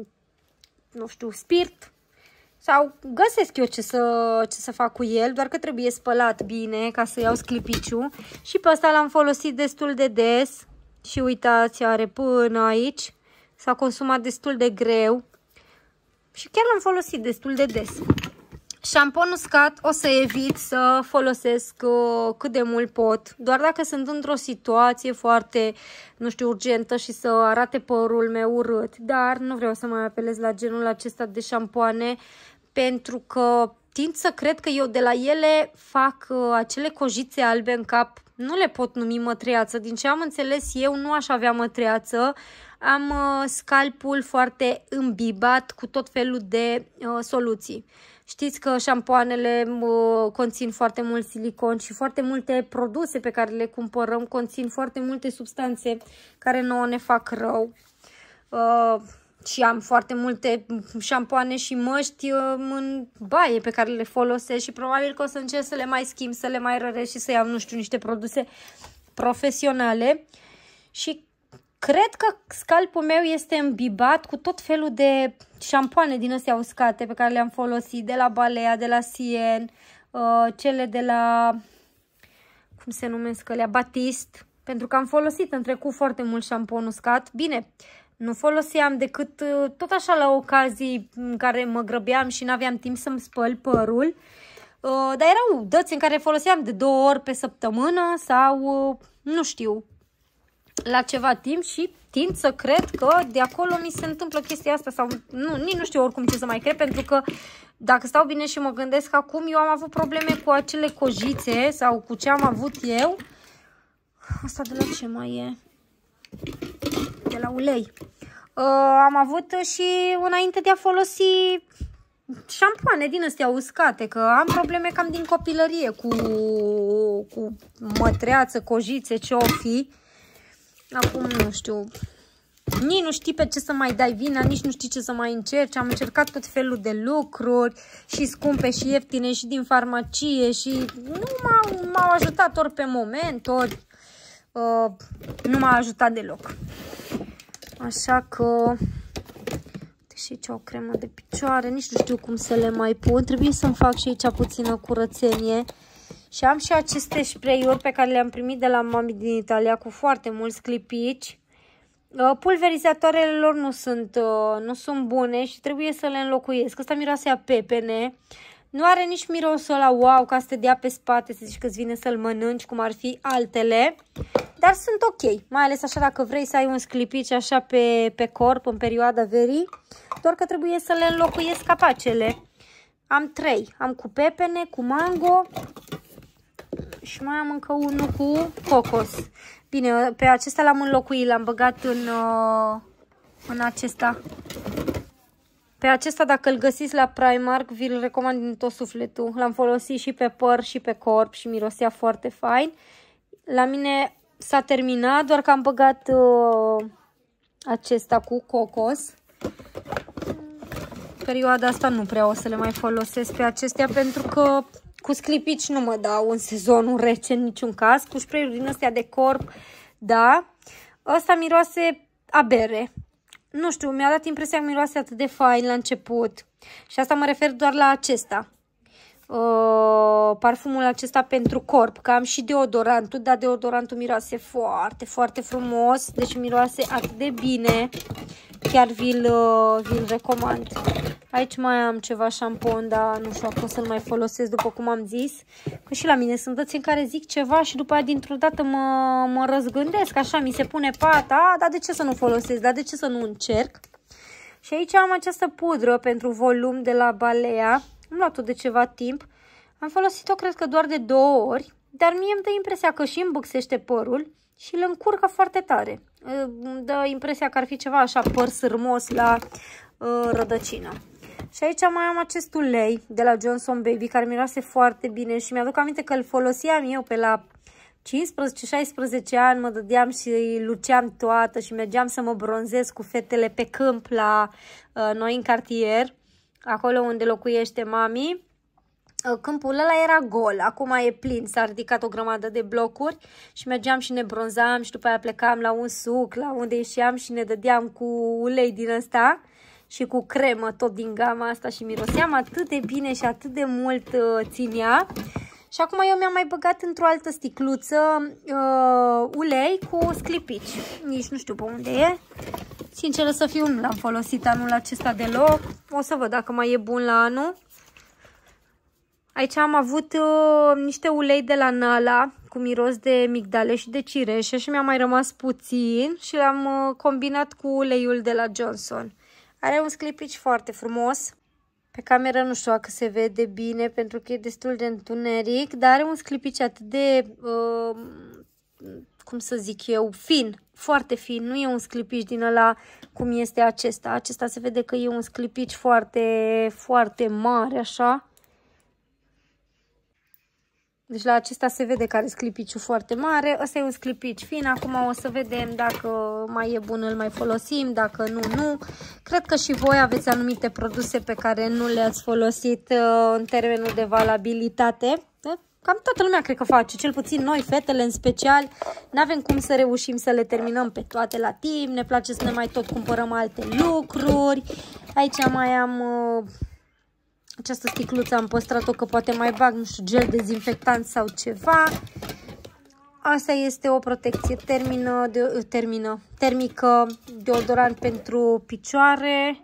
nu știu, spirit. Sau găsesc eu ce să, ce să fac cu el, doar că trebuie spălat bine ca să iau sclipiciu. Și pe ăsta l-am folosit destul de des. Și uitați, are până aici. S-a consumat destul de greu. Și chiar l-am folosit destul de des. Șampon uscat o să evit să folosesc uh, cât de mult pot. Doar dacă sunt într-o situație foarte, nu știu, urgentă și să arate părul meu urât. Dar nu vreau să mai apelez la genul acesta de șampoane, pentru că tind să cred că eu de la ele fac uh, acele cojițe albe în cap. Nu le pot numi mătreață. Din ce am înțeles eu, nu aș avea mătreață. Am uh, scalpul foarte îmbibat cu tot felul de uh, soluții. Știți că șampoanele uh, conțin foarte mult silicon și foarte multe produse pe care le cumpărăm conțin foarte multe substanțe care nouă ne fac rău. Uh, și am foarte multe șampoane și măști uh, în baie pe care le folosesc și probabil că o să încerc să le mai schimb, să le mai răresc și să iau, nu știu, niște produse profesionale. Și cred că scalpul meu este îmbibat cu tot felul de șampoane din astea uscate pe care le-am folosit, de la Balea, de la Sien, uh, cele de la, cum se numesc alea, Batiste, pentru că am folosit în trecut foarte mult șampon uscat. Bine, nu foloseam decât uh, tot așa la ocazii în care mă grăbeam și n-aveam timp să-mi spăl părul, uh, dar erau dăți în care foloseam de două ori pe săptămână sau, uh, nu știu, la ceva timp și tind să cred că de acolo mi se întâmplă chestia asta sau nu, nici nu știu oricum ce să mai cred, pentru că dacă stau bine și mă gândesc acum, eu am avut probleme cu acele cojițe sau cu ce am avut eu. Asta de la ce mai e? De la ulei. Uh, am avut și înainte de a folosi șampoane din astea uscate, că am probleme cam din copilărie cu, cu mătreață, cojițe, ce o fi. Acum nu știu, nici nu știi pe ce să mai dai vina, nici nu știi ce să mai încerci. Am încercat tot felul de lucruri, și scumpe și ieftine, și din farmacie, și nu m-au ajutat ori pe moment, ori uh, nu m-a ajutat deloc. Așa că, și aici o cremă de picioare, nici nu știu cum să le mai pun, trebuie să-mi fac și aici puțină curățenie. Și am și aceste spray-uri pe care le-am primit de la mami din Italia cu foarte mulți clipici. Pulverizatoarele lor nu sunt, nu sunt bune și trebuie să le înlocuiesc. Ăsta miroase a pepene. Nu are nici mirosul ăla wow, ca să te dea pe spate, să zici că îți vine să-l mănânci, cum ar fi altele. Dar sunt ok, mai ales așa dacă vrei să ai un sclipici așa pe, pe corp în perioada verii. Doar că trebuie să le înlocuiesc capacele. Am trei. Am cu pepene, cu mango și mai am încă unul cu cocos. Bine, pe acesta l-am înlocuit, l-am băgat în, în acesta. Pe acesta, dacă îl găsiți la Primark, vi-l recomand din tot sufletul. L-am folosit și pe păr și pe corp și mirosea foarte fain. La mine s-a terminat, doar că am băgat uh, acesta cu cocos. Perioada asta nu prea o să le mai folosesc pe acestea pentru că cu sclipici nu mă dau în sezonul rece în niciun caz. Cu spray-uri din astea de corp, da. Ăsta miroase a bere. Nu știu, mi-a dat impresia că miroase atât de fain la început. Și asta mă refer doar la acesta. Uh, parfumul acesta pentru corp, că am și deodorantul, dar deodorantul miroase foarte, foarte frumos, deci miroase atât de bine, chiar vi-l uh, vi-l recomand. Aici mai am ceva șampon, dar nu știu, acum să-l mai folosesc după cum am zis, că și la mine sunt dăți în care zic ceva și după aia dintr-o dată mă, mă răzgândesc, așa mi se pune pata, dar de ce să nu folosesc, dar de ce să nu încerc? Și aici am această pudră pentru volum de la Balea. Am luat-o de ceva timp. Am folosit-o, cred că, doar de două ori. Dar mie îmi dă impresia că și îmbuxește părul și îl încurcă foarte tare. Îmi dă impresia că ar fi ceva așa păr sârmos la uh, rădăcină. Și aici mai am acest ulei de la Johnson Baby care miroase foarte bine și mi-aduc aminte că îl foloseam eu pe la cincisprezece șaisprezece ani, mă dădeam și îi luceam toată și mergeam să mă bronzez cu fetele pe câmp la uh, noi în cartier, acolo unde locuiește mami. Uh, câmpul ăla era gol, acum e plin, s-a ridicat o grămadă de blocuri și mergeam și ne bronzam și după aia plecam la un suc, la unde ieșeam și ne dădeam cu ulei din ăsta și cu cremă, tot din gama asta și miroseam atât de bine și atât de mult uh, ținea. Și acum eu mi-am mai băgat într-o altă sticluță uh, ulei cu sclipici. Nici nu știu pe unde e. Sinceră să fiu, nu l-am folosit anul acesta deloc. O să văd dacă mai e bun la anul. Aici am avut uh, niște ulei de la Nala cu miros de migdale și de cireșe și mi-a mai rămas puțin și l-am uh, combinat cu uleiul de la Johnson. Are un sclipici foarte frumos. Pe cameră nu știu dacă se vede bine pentru că e destul de întuneric, dar are un sclipici atât de, uh, cum să zic eu, fin, foarte fin. Nu e un sclipici din ăla cum este acesta. Acesta se vede că e un sclipici foarte, foarte mare, așa. Deci la acesta se vede că are sclipiciul foarte mare. Ăsta e un sclipici fin. Acum o să vedem dacă mai e bun, îl mai folosim, dacă nu, nu. Cred că și voi aveți anumite produse pe care nu le-ați folosit uh, în termenul de valabilitate. Cam toată lumea cred că face, cel puțin noi, fetele în special. N-avem cum să reușim să le terminăm pe toate la timp. Ne place să ne mai tot cumpărăm alte lucruri. Aici mai am... Uh, Această sticluță am păstrat-o că poate mai bag, nu știu, gel dezinfectant sau ceva. Asta este o protecție termină, de, termină, termică, deodorant pentru picioare.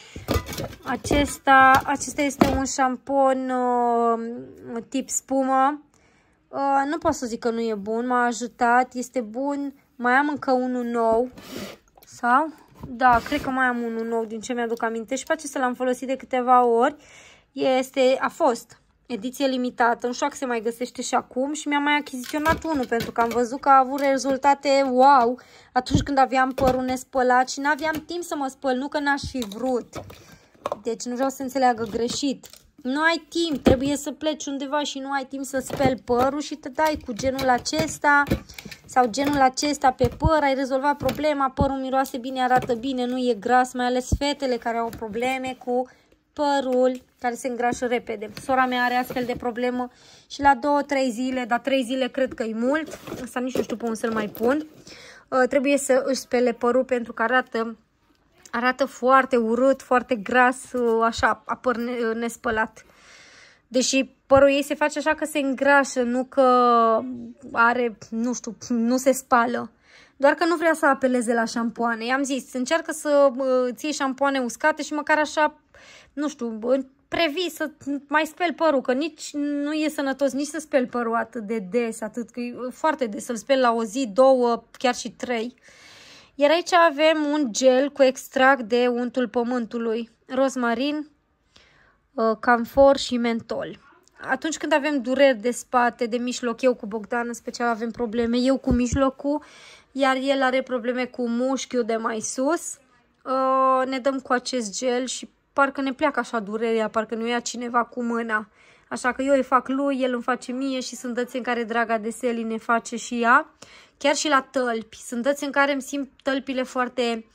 Acesta, acesta este un șampon uh, tip spumă. Uh, nu pot să zic că nu e bun, m-a ajutat, este bun. Mai am încă unul nou. Sau? Da, cred că mai am unul nou din ce mi-aduc aminte și pe acesta l-am folosit de câteva ori. Este, a fost ediție limitată, nu știu dacă se mai găsește și acum și mi-am mai achiziționat unul pentru că am văzut că a avut rezultate wow atunci când aveam părul nespălat și n-aveam timp să mă spăl, nu că n-aș fi vrut. Deci nu vreau să înțeleagă greșit. Nu ai timp, trebuie să pleci undeva și nu ai timp să speli părul și te dai cu genul acesta sau genul acesta pe păr, ai rezolvat problema, părul miroase bine, arată bine, nu e gras, mai ales fetele care au probleme cu părul care se îngrașă repede. Sora mea are astfel de problemă și la două trei zile, dar trei zile cred că e mult, asta nici nu știu pe unde să-l mai pun, uh, trebuie să își spele părul pentru că arată, arată foarte urât, foarte gras, uh, așa, apăr nespălat. Deși părul ei se face așa că se îngrașă, nu că are, nu știu, nu se spală. Doar că nu vrea să apeleze la șampoane. I-am zis, încearcă să uh, ții șampoane uscate și măcar așa, nu știu, previi să mai speli părul, că nici nu e sănătos nici să speli părul atât de des, atât că e foarte des, să-l speli la o zi, două, chiar și trei. Iar aici avem un gel cu extract de untul pământului, rozmarin, uh, camfor și mentol. Atunci când avem dureri de spate, de mijloc, eu cu Bogdan în special avem probleme, eu cu mijlocul, iar el are probleme cu mușchiul de mai sus, uh, ne dăm cu acest gel și parcă ne pleacă așa durerea, parcă nu ia cineva cu mâna. Așa că eu îi fac lui, el îmi face mie și sunt dăți în care Draga de Seli ne face și ea. Chiar și la tălpi. Sunt dăți în care îmi simt tălpile foarte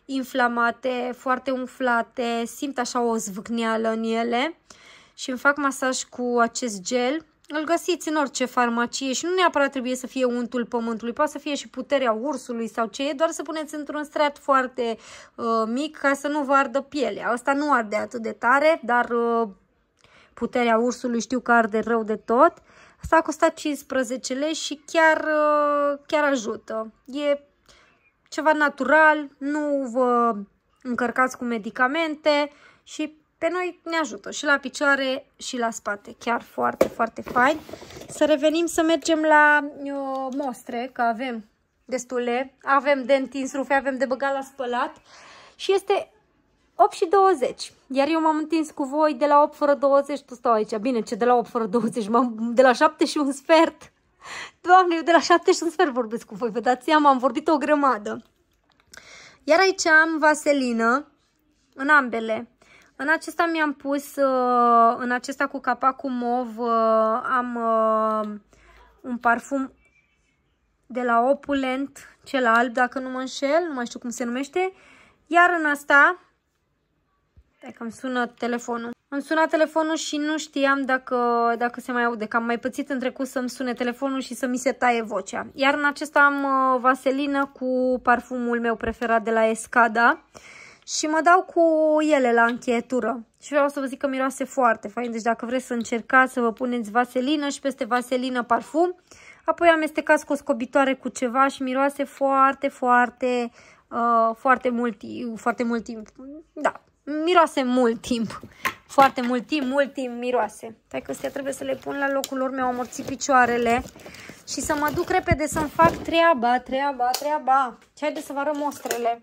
inflamate, foarte umflate, simt așa o zvâcneală în ele și îmi fac masaj cu acest gel. Îl găsiți în orice farmacie și nu neapărat trebuie să fie untul pământului, poate să fie și puterea ursului sau ce e, doar să puneți într-un strat foarte uh, mic ca să nu vă ardă pielea. Asta nu arde atât de tare, dar uh, puterea ursului știu că arde rău de tot. Asta a costat cincisprezece lei și chiar, uh, chiar ajută. E ceva natural, nu vă încărcați cu medicamente și pe noi ne ajută și la picioare și la spate. Chiar foarte, foarte fain. Să revenim să mergem la uh, mostre, că avem destule. Avem de întins rufe, avem de băgat la spălat. Și este opt și douăzeci. Iar eu m-am întins cu voi de la opt fără douăzeci. Tu stau aici. Bine, ce de la opt fără douăzeci? De la șapte și un sfert. Doamne, eu de la șapte și un sfert vorbesc cu voi. Vă dați seama, am vorbit o grămadă. Iar aici am vaselină în ambele. În acesta mi-am pus, în acesta cu capacul mov, am un parfum de la Opulent, cel alb, dacă nu mă înșel, nu mai știu cum se numește. Iar în asta, stai că îmi sună telefonul. Îmi suna telefonul și nu știam dacă, dacă se mai aude, că am mai pățit în trecut să-mi sune telefonul și să mi se taie vocea. Iar în acesta am vaselină cu parfumul meu preferat de la Escada. Și mă dau cu ele la încheietură. Și vreau să vă zic că miroase foarte fain. Deci dacă vreți să încercați să vă puneți vaselină și peste vaselină parfum, apoi amestecați cu o scobitoare cu ceva și miroase foarte, foarte, uh, foarte mult, foarte mult timp. Da, miroase mult timp. Foarte mult timp, mult timp miroase. Stai că astea trebuie să le pun la locul lor, mi-au amorțit picioarele. Și să mă duc repede să-mi fac treaba, treaba, treaba. Și haideți să vă arăt mostrele.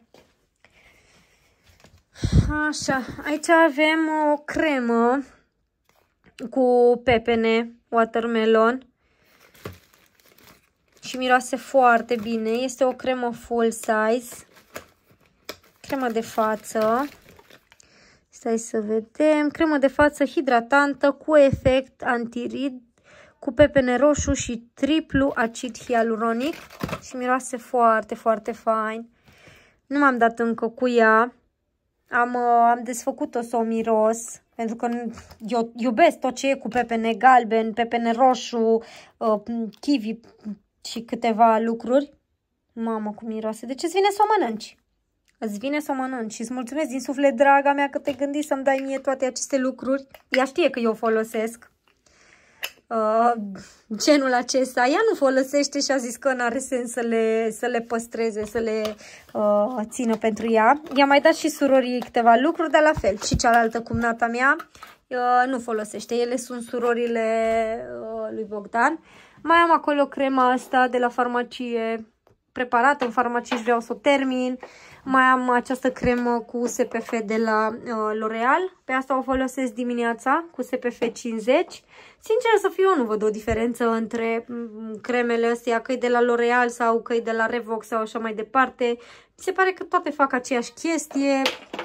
Așa, aici avem o cremă cu pepene, watermelon și miroase foarte bine. Este o cremă full size, cremă de față. Stai să vedem, cremă de față hidratantă cu efect antirid, cu pepene roșu și triplu acid hialuronic și miroase foarte, foarte fain. Nu m-am dat încă cu ea. Am, am desfăcut-o să o miros, pentru că eu iubesc tot ce e cu pepene galben, pepene roșu, kiwi și câteva lucruri. Mamă, cum miroase. Deci îți vine să o mănânci. Îți vine să o mănânci și îți mulțumesc din suflet, draga mea, că te gândești să-mi dai mie toate aceste lucruri. Ea știe că eu o folosesc. Uh, genul acesta. Ea nu folosește și a zis că n-are sens să le, să le păstreze, să le uh, țină pentru ea. I-a mai dat și surorii câteva lucruri, dar la fel. Și cealaltă cumnata mea uh, nu folosește. Ele sunt surorile uh, lui Bogdan. Mai am acolo crema asta de la farmacie, preparată în farmacie și vreau să o termin. Mai am această cremă cu S P F de la uh, L'Oreal. Pe asta o folosesc dimineața cu S P F cincizeci. Sincer să fiu, eu nu văd o diferență între cremele astea, că e de la L'Oreal sau că e de la Revox sau așa mai departe. Mi se pare că toate fac aceeași chestie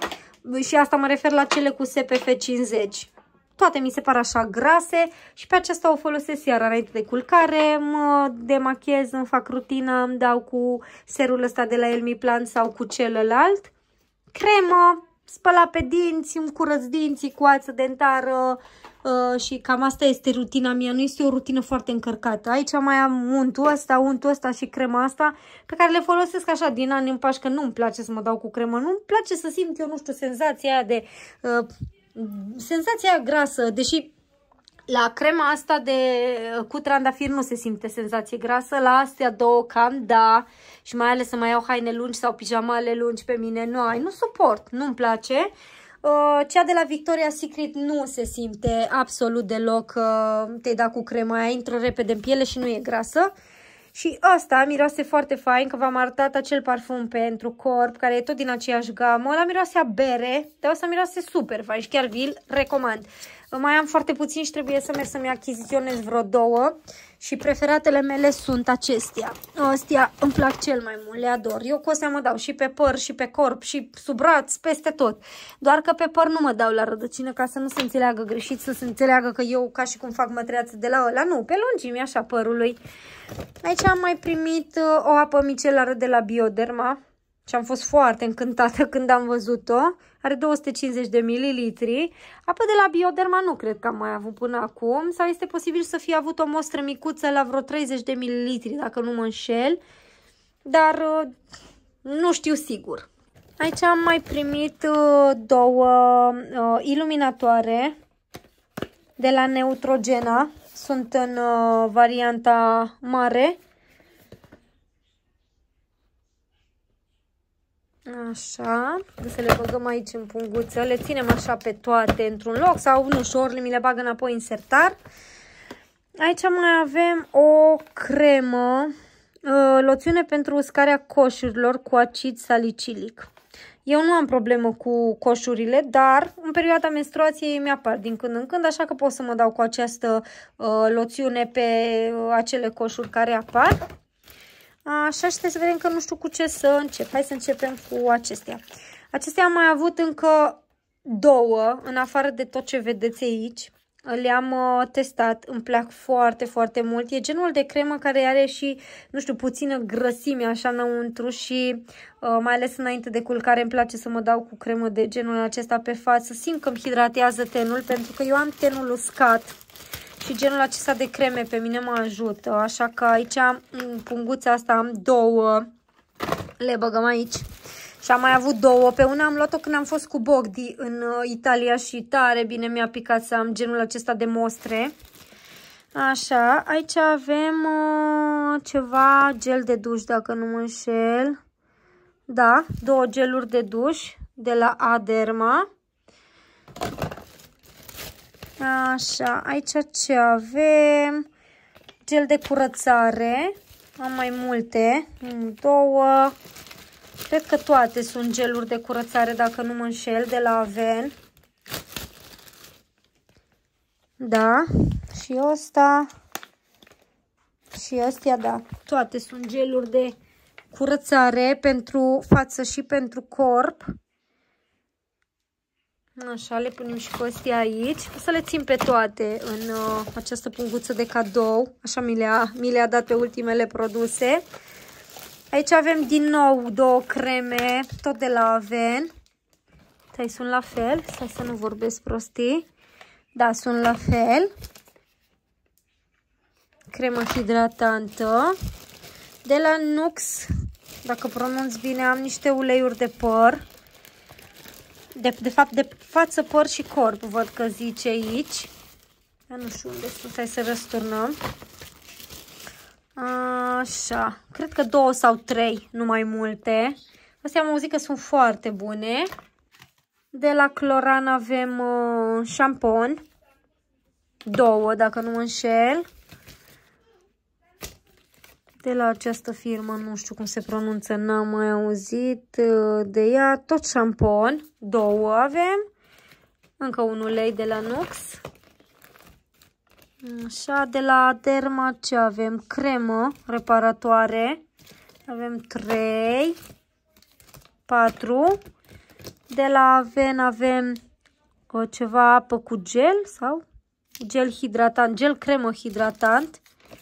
și asta mă refer la cele cu S P F cincizeci. Toate mi se par așa grase și pe aceasta o folosesc iar înainte de culcare, mă demachez, îmi fac rutină, îmi dau cu serul ăsta de la Elmiplant sau cu celălalt. Cremă, spăla pe dinți, îmi curăț dinții cu ață dentară uh, și cam asta este rutina mea. Nu este o rutină foarte încărcată. Aici mai am untul ăsta, untul ăsta și crema asta pe care le folosesc așa din an în pași, că nu-mi place să mă dau cu cremă. Nu-mi place să simt, eu nu știu, senzația aia de... Uh, senzația grasă, deși la crema asta de cu trandafir nu se simte senzație grasă, la astea două cam da, și mai ales să mai iau haine lungi sau pijamale lungi pe mine, nu ai, nu suport, nu-mi place. Cea de la Victoria's Secret nu se simte absolut deloc, te-ai dat cu crema aia, intră repede în piele și nu e grasă. Și asta miroase foarte fain, că v-am arătat acel parfum pentru corp, care e tot din aceeași gamă. Ăla miroase a bere, dar ăsta miroase super fain și chiar vi-l recomand. Mai am foarte puțin și trebuie să merg să-mi achiziționez vreo două. Și preferatele mele sunt acestea. Astea îmi plac cel mai mult, le ador. Eu cu astea mă dau și pe păr, și pe corp, și sub braț, peste tot. Doar că pe păr nu mă dau la rădăcină, ca să nu se înțeleagă greșit, să se înțeleagă că eu, ca și cum fac mătreață de la ăla, nu, pe lungime așa părului. Aici am mai primit o apă micelară de la Bioderma. și am fost foarte încântată când am văzut-o. Are două sute cincizeci de mililitri. Apă de la Bioderma nu cred că am mai avut până acum. Sau este posibil să fie avut o mostră micuță la vreo treizeci de mililitri, dacă nu mă înșel. Dar nu știu sigur. Aici am mai primit două uh, iluminatoare de la Neutrogena. Sunt în uh, varianta mare. Așa, să le băgăm aici în punguță, le ținem așa pe toate într-un loc sau nu știu, ori mi le bag înapoi în sertar. Aici mai avem o cremă, uh, loțiune pentru uscarea coșurilor cu acid salicilic. Eu nu am problemă cu coșurile, dar în perioada menstruației mi-apar din când în când, așa că pot să mă dau cu această uh, loțiune pe uh, acele coșuri care apar. Așa, și să vedem că nu știu cu ce să încep. Hai să începem cu acestea. Acestea am mai avut încă două, în afară de tot ce vedeți aici. Le-am uh, testat, îmi plac foarte, foarte mult. E genul de cremă care are și, nu știu, puțină grăsime așa înăuntru și uh, mai ales înainte de culcare îmi place să mă dau cu cremă de genul acesta pe față. Simt că îmi hidratează tenul pentru că eu am tenul uscat și genul acesta de creme pe mine mă ajută. Așa că aici, în punguța asta, am două. Le băgăm aici. Și am mai avut două. Pe una am luat-o când am fost cu Bogdi în Italia și tare bine mi-a picat să am genul acesta de mostre. Așa, aici avem uh, ceva gel de duș, dacă nu mă înșel. Da, două geluri de duș de la Aderma. Așa, aici ce avem? Gel de curățare. Am mai multe. Două. Cred că toate sunt geluri de curățare, dacă nu mă înșel, de la Aven. Da. Și ăsta. Și ăstea, da. Toate sunt geluri de curățare pentru față și pentru corp. Așa, le punem și pe astea aici. O să le țin pe toate în uh, această punguță de cadou. Așa mi le-a mi le-a dat pe ultimele produse. Aici avem din nou două creme, tot de la Aven. Stai, sunt la fel. Stai să nu vorbesc prostii. Da, sunt la fel. Cremă hidratantă. De la Nux, dacă pronunț bine, am niște uleiuri de păr. De, de fapt, de față, păr și corp, văd că zice aici. Dar nu știu unde sunt, hai să răsturnăm. Așa, cred că două sau trei, nu mai multe. Astea am auzit că sunt foarte bune. De la Cloran avem uh, șampon. Două, dacă nu mă înșel. De la această firmă, nu știu cum se pronunță, n-am mai auzit de ea. Tot șampon, două avem. Încă un ulei de la Nux. Așa, de la Derma ce avem? Cremă reparatoare. Avem trei, patru. De la Aven avem o, ceva apă cu gel sau gel hidratant, gel cremă hidratant.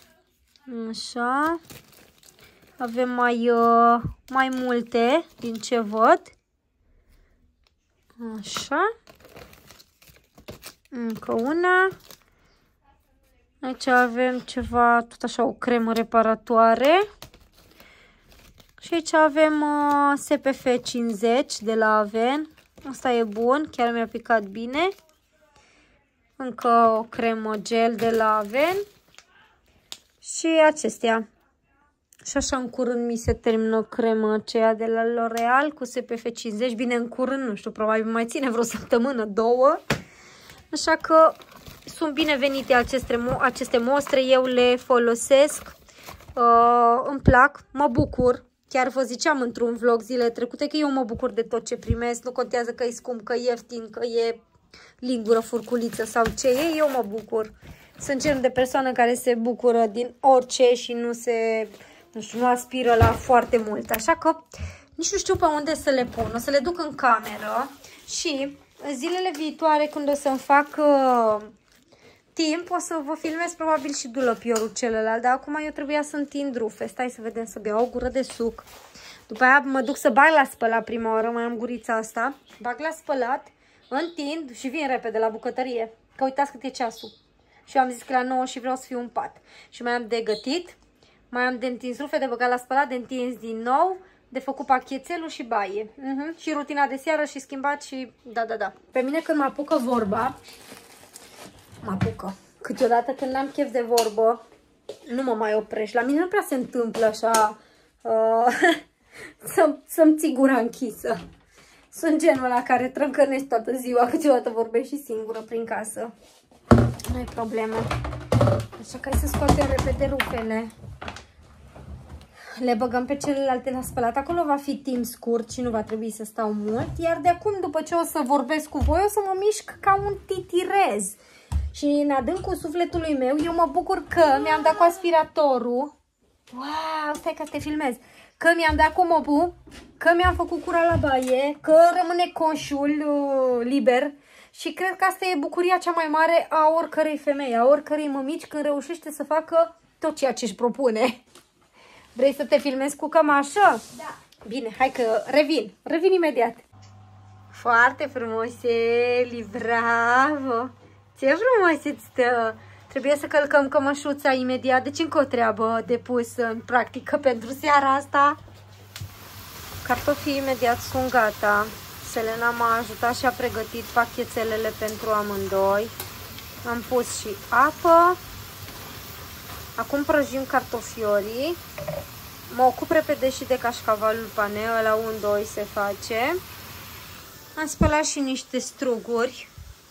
Așa. Avem mai, uh, mai multe din ce văd. Așa. Încă una. Aici avem ceva, tot așa, o cremă reparatoare. Și aici avem uh, S P F cincizeci de la Aven. Asta e bun, chiar mi-a picat bine. Încă o cremă gel de la Aven. Și acestea. Și așa în curând mi se termină crema aceea de la L'Oreal cu S P F cincizeci. Bine, în curând, nu știu, probabil mai ține vreo săptămână, două. Așa că sunt binevenite aceste, aceste mostre, eu le folosesc, uh, îmi plac, mă bucur. Chiar vă ziceam într-un vlog zilele trecute că eu mă bucur de tot ce primesc, nu contează că e scump, că e ieftin, că e lingură, furculiță sau ce e, eu mă bucur. Sunt genul de persoană care se bucură din orice și nu se, nu știu, nu aspiră la foarte mult. Așa că nici nu știu pe unde să le pun. O să le duc în cameră și în zilele viitoare, când o să-mi fac uh, timp, o să vă filmez probabil și dulăpiorul celălalt. Dar acum eu trebuia să întind rufe. Stai să vedem, să beau o gură de suc. După aia mă duc să bag la spălat prima oară, mai am gurița asta. Bag la spălat, întind și vin repede la bucătărie. Că uitați cât e ceasul. Și eu am zis că la nouă și vreau să fiu în pat. Și mai am de gătit, mai am de întins rufe, de băgat la spălat, de întins din nou, de făcut pachetelul și baie. Uh-huh. Și rutina de seară și schimbat și da, da, da. Pe mine când mă apucă vorba, mă apucă. Câteodată când am chef de vorbă, nu mă mai oprești. La mine nu prea se întâmplă așa uh, să, să-mi ții gura închisă. Sunt genul ăla care trâncănesc toată ziua, câteodată vorbesc și singură prin casă. Nu-i probleme. Așa că hai să scoatem repede rupele. Le băgăm pe celelalte la spălat. Acolo va fi timp scurt și nu va trebui să stau mult. Iar de acum, după ce o să vorbesc cu voi, o să mă mișc ca un titirez. Și în adâncul sufletului meu, eu mă bucur că mi-am dat cu aspiratorul. Wow, stai că te filmez. Că mi-am dat cu mopul, că mi-am făcut cura la baie, că rămâne coșul uh, liber. Și cred că asta e bucuria cea mai mare a oricărei femei, a oricărei mămici când reușește să facă tot ceea ce își propune. Vrei să te filmezi cu cămașă? Da. Bine, hai că revin. Revin imediat. Foarte frumos, Eli, bravo! Ce frumos îți stă! Trebuie să călcăm cămășuța imediat. Deci încă o treabă de pus în practică pentru seara asta. Cartofii imediat sunt gata. Selena m-a ajutat și a pregătit pachetelele pentru amândoi. Am pus și apă. Acum prăjim cartofiorii. Mă ocup repede și de cașcavalul pane, ăla un doi se face. Am spălat și niște struguri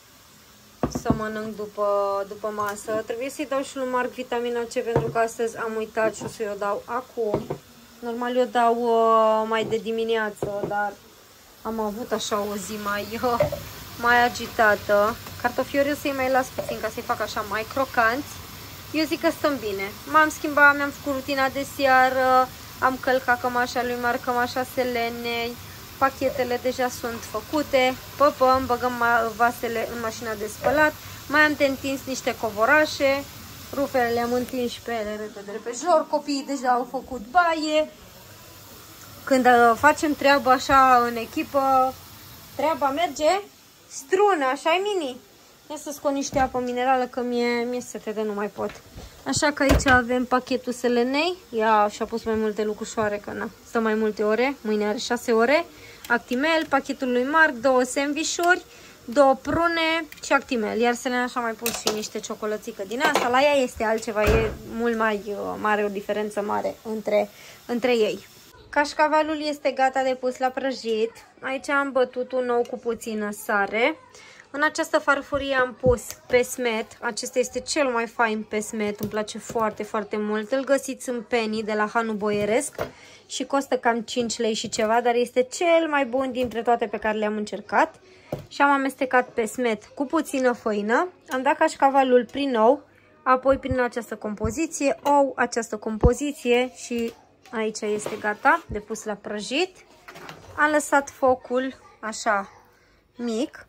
să mănânc după, după masă. Trebuie să-i dau și lui Marc vitamina C pentru că astăzi am uitat și o să-i o dau acum. Normal eu dau uh, mai de dimineață, dar am avut așa o zi mai, uh, mai agitată. Cartofiorii o să-i mai las puțin ca să-i fac așa mai crocanți. Eu zic că stăm bine. M-am schimbat, mi-am făcut rutina de seară, am călcat cămașa lui Marc, cămașa Selenei, pachetele deja sunt făcute, păpăm, băgăm vasele în mașina de spălat, mai am de întins niște covorașe, rufele le-am întins și pe ele repede, repejor, copiii deja au făcut baie. Când facem treaba așa în echipă, treaba merge strună, așa-i Mini? Ia să scot niște apă minerală că mie mi-e sete de nu mai pot. Așa că aici avem pachetul Selenei. Ea și-a pus mai multe lucrușoare, că na, stă mai multe ore. Mâine are șase ore. Actimel, pachetul lui Marc, două sandvișuri, două prune și Actimel. Iar Selena și-a mai pus și niște ciocolățică din asta. La ea este altceva, e mult mai mare, o diferență mare între, între ei. Cașcavalul este gata de pus la prăjit. Aici am bătut un ou cu puțină sare. În această farfurie am pus pesmet. Acesta este cel mai fain pesmet. Îmi place foarte, foarte mult. Îl găsiți în Penny de la Hanu Boieresc și costă cam cinci lei și ceva, dar este cel mai bun dintre toate pe care le-am încercat. Și am amestecat pesmet cu puțină făină. Am dat cașcavalul prin ou, apoi prin această compoziție, ou, această compoziție și aici este gata de pus la prăjit. Am lăsat focul așa mic.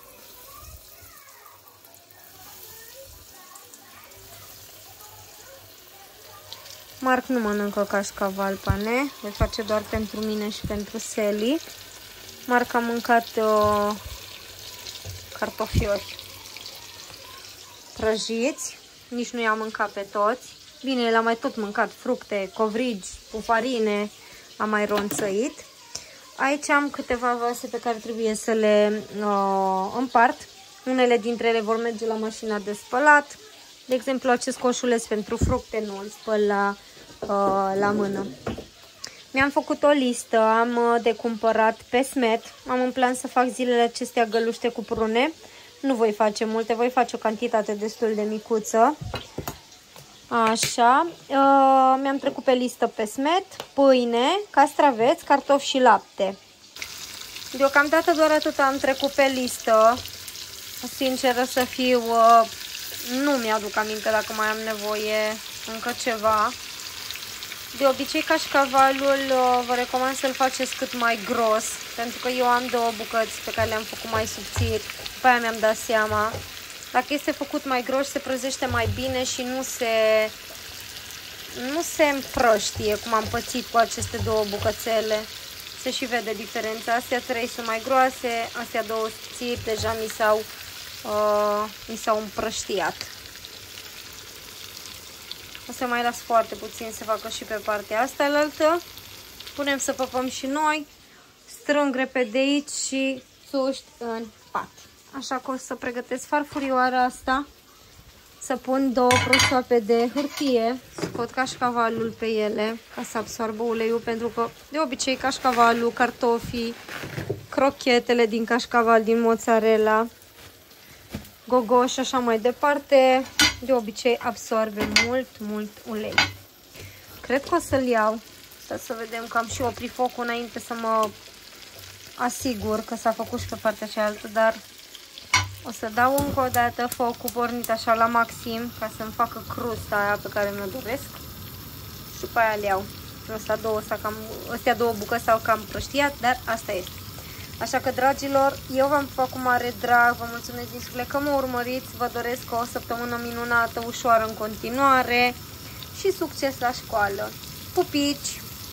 Marc nu mănâncă cașcaval pane, îl face doar pentru mine și pentru Seli. Marc a mâncat uh, cartofiori prăjiți, nici nu i-a mâncat pe toți. Bine, el a mai tot mâncat fructe, covrigi, pufarine, a mai ronțăit. Aici am câteva vase pe care trebuie să le uh, împart. Unele dintre ele vor merge la mașina de spălat. De exemplu, acest coșuleț pentru fructe nu îl spăl la, uh, la mână. Mi-am făcut o listă, am uh, de cumpărat pesmet. Am în plan să fac zilele acestea găluște cu prune. Nu voi face multe, voi face o cantitate destul de micuță. Așa. Uh, Mi-am trecut pe listă pesmet, pâine, castraveți, cartofi și lapte. Deocamdată doar atât am trecut pe listă. Sinceră să fiu... Uh, Nu mi-aduc aminte dacă mai am nevoie încă ceva. De obicei cașcavalul vă recomand să-l faceți cât mai gros, pentru că eu am două bucăți pe care le-am făcut mai subțiri. După aia mi-am dat seama. Dacă este făcut mai gros se prăzește mai bine și nu se, nu se împrăștie cum am pățit cu aceste două bucățele. Se și vede diferența. Astea trei sunt mai groase, astea două subțiri deja mi s-au uh, mi s-au împrăștiat. O să mai las foarte puțin să facă și pe partea asta alaltă. Punem să păpăm și noi. Strâng repede aici și țuști în pat. Așa că o să pregătesc farfurioara asta. Să pun două prosoape de hârtie. Scot cașcavalul pe ele ca să absorbă uleiul, pentru că de obicei cașcavalul, cartofii, crochetele din cașcaval, din mozzarella, gogoși și așa mai departe, de obicei absorbe mult, mult ulei. Cred că o să-l iau. Să vedem că am și oprit focul înainte să mă asigur că s-a făcut și pe partea cealaltă, dar o să dau încă o dată focul pornit așa la maxim ca să-mi facă crusta aia pe care mi-o doresc și după aia le iau. Astea două, cam, astea două bucăți s-au cam prăștiat, dar asta este. Așa că, dragilor, eu v-am făcut cu mare drag, vă mulțumesc din suflet că mă urmăriți, vă doresc o săptămână minunată, ușoară în continuare și succes la școală. Pupici!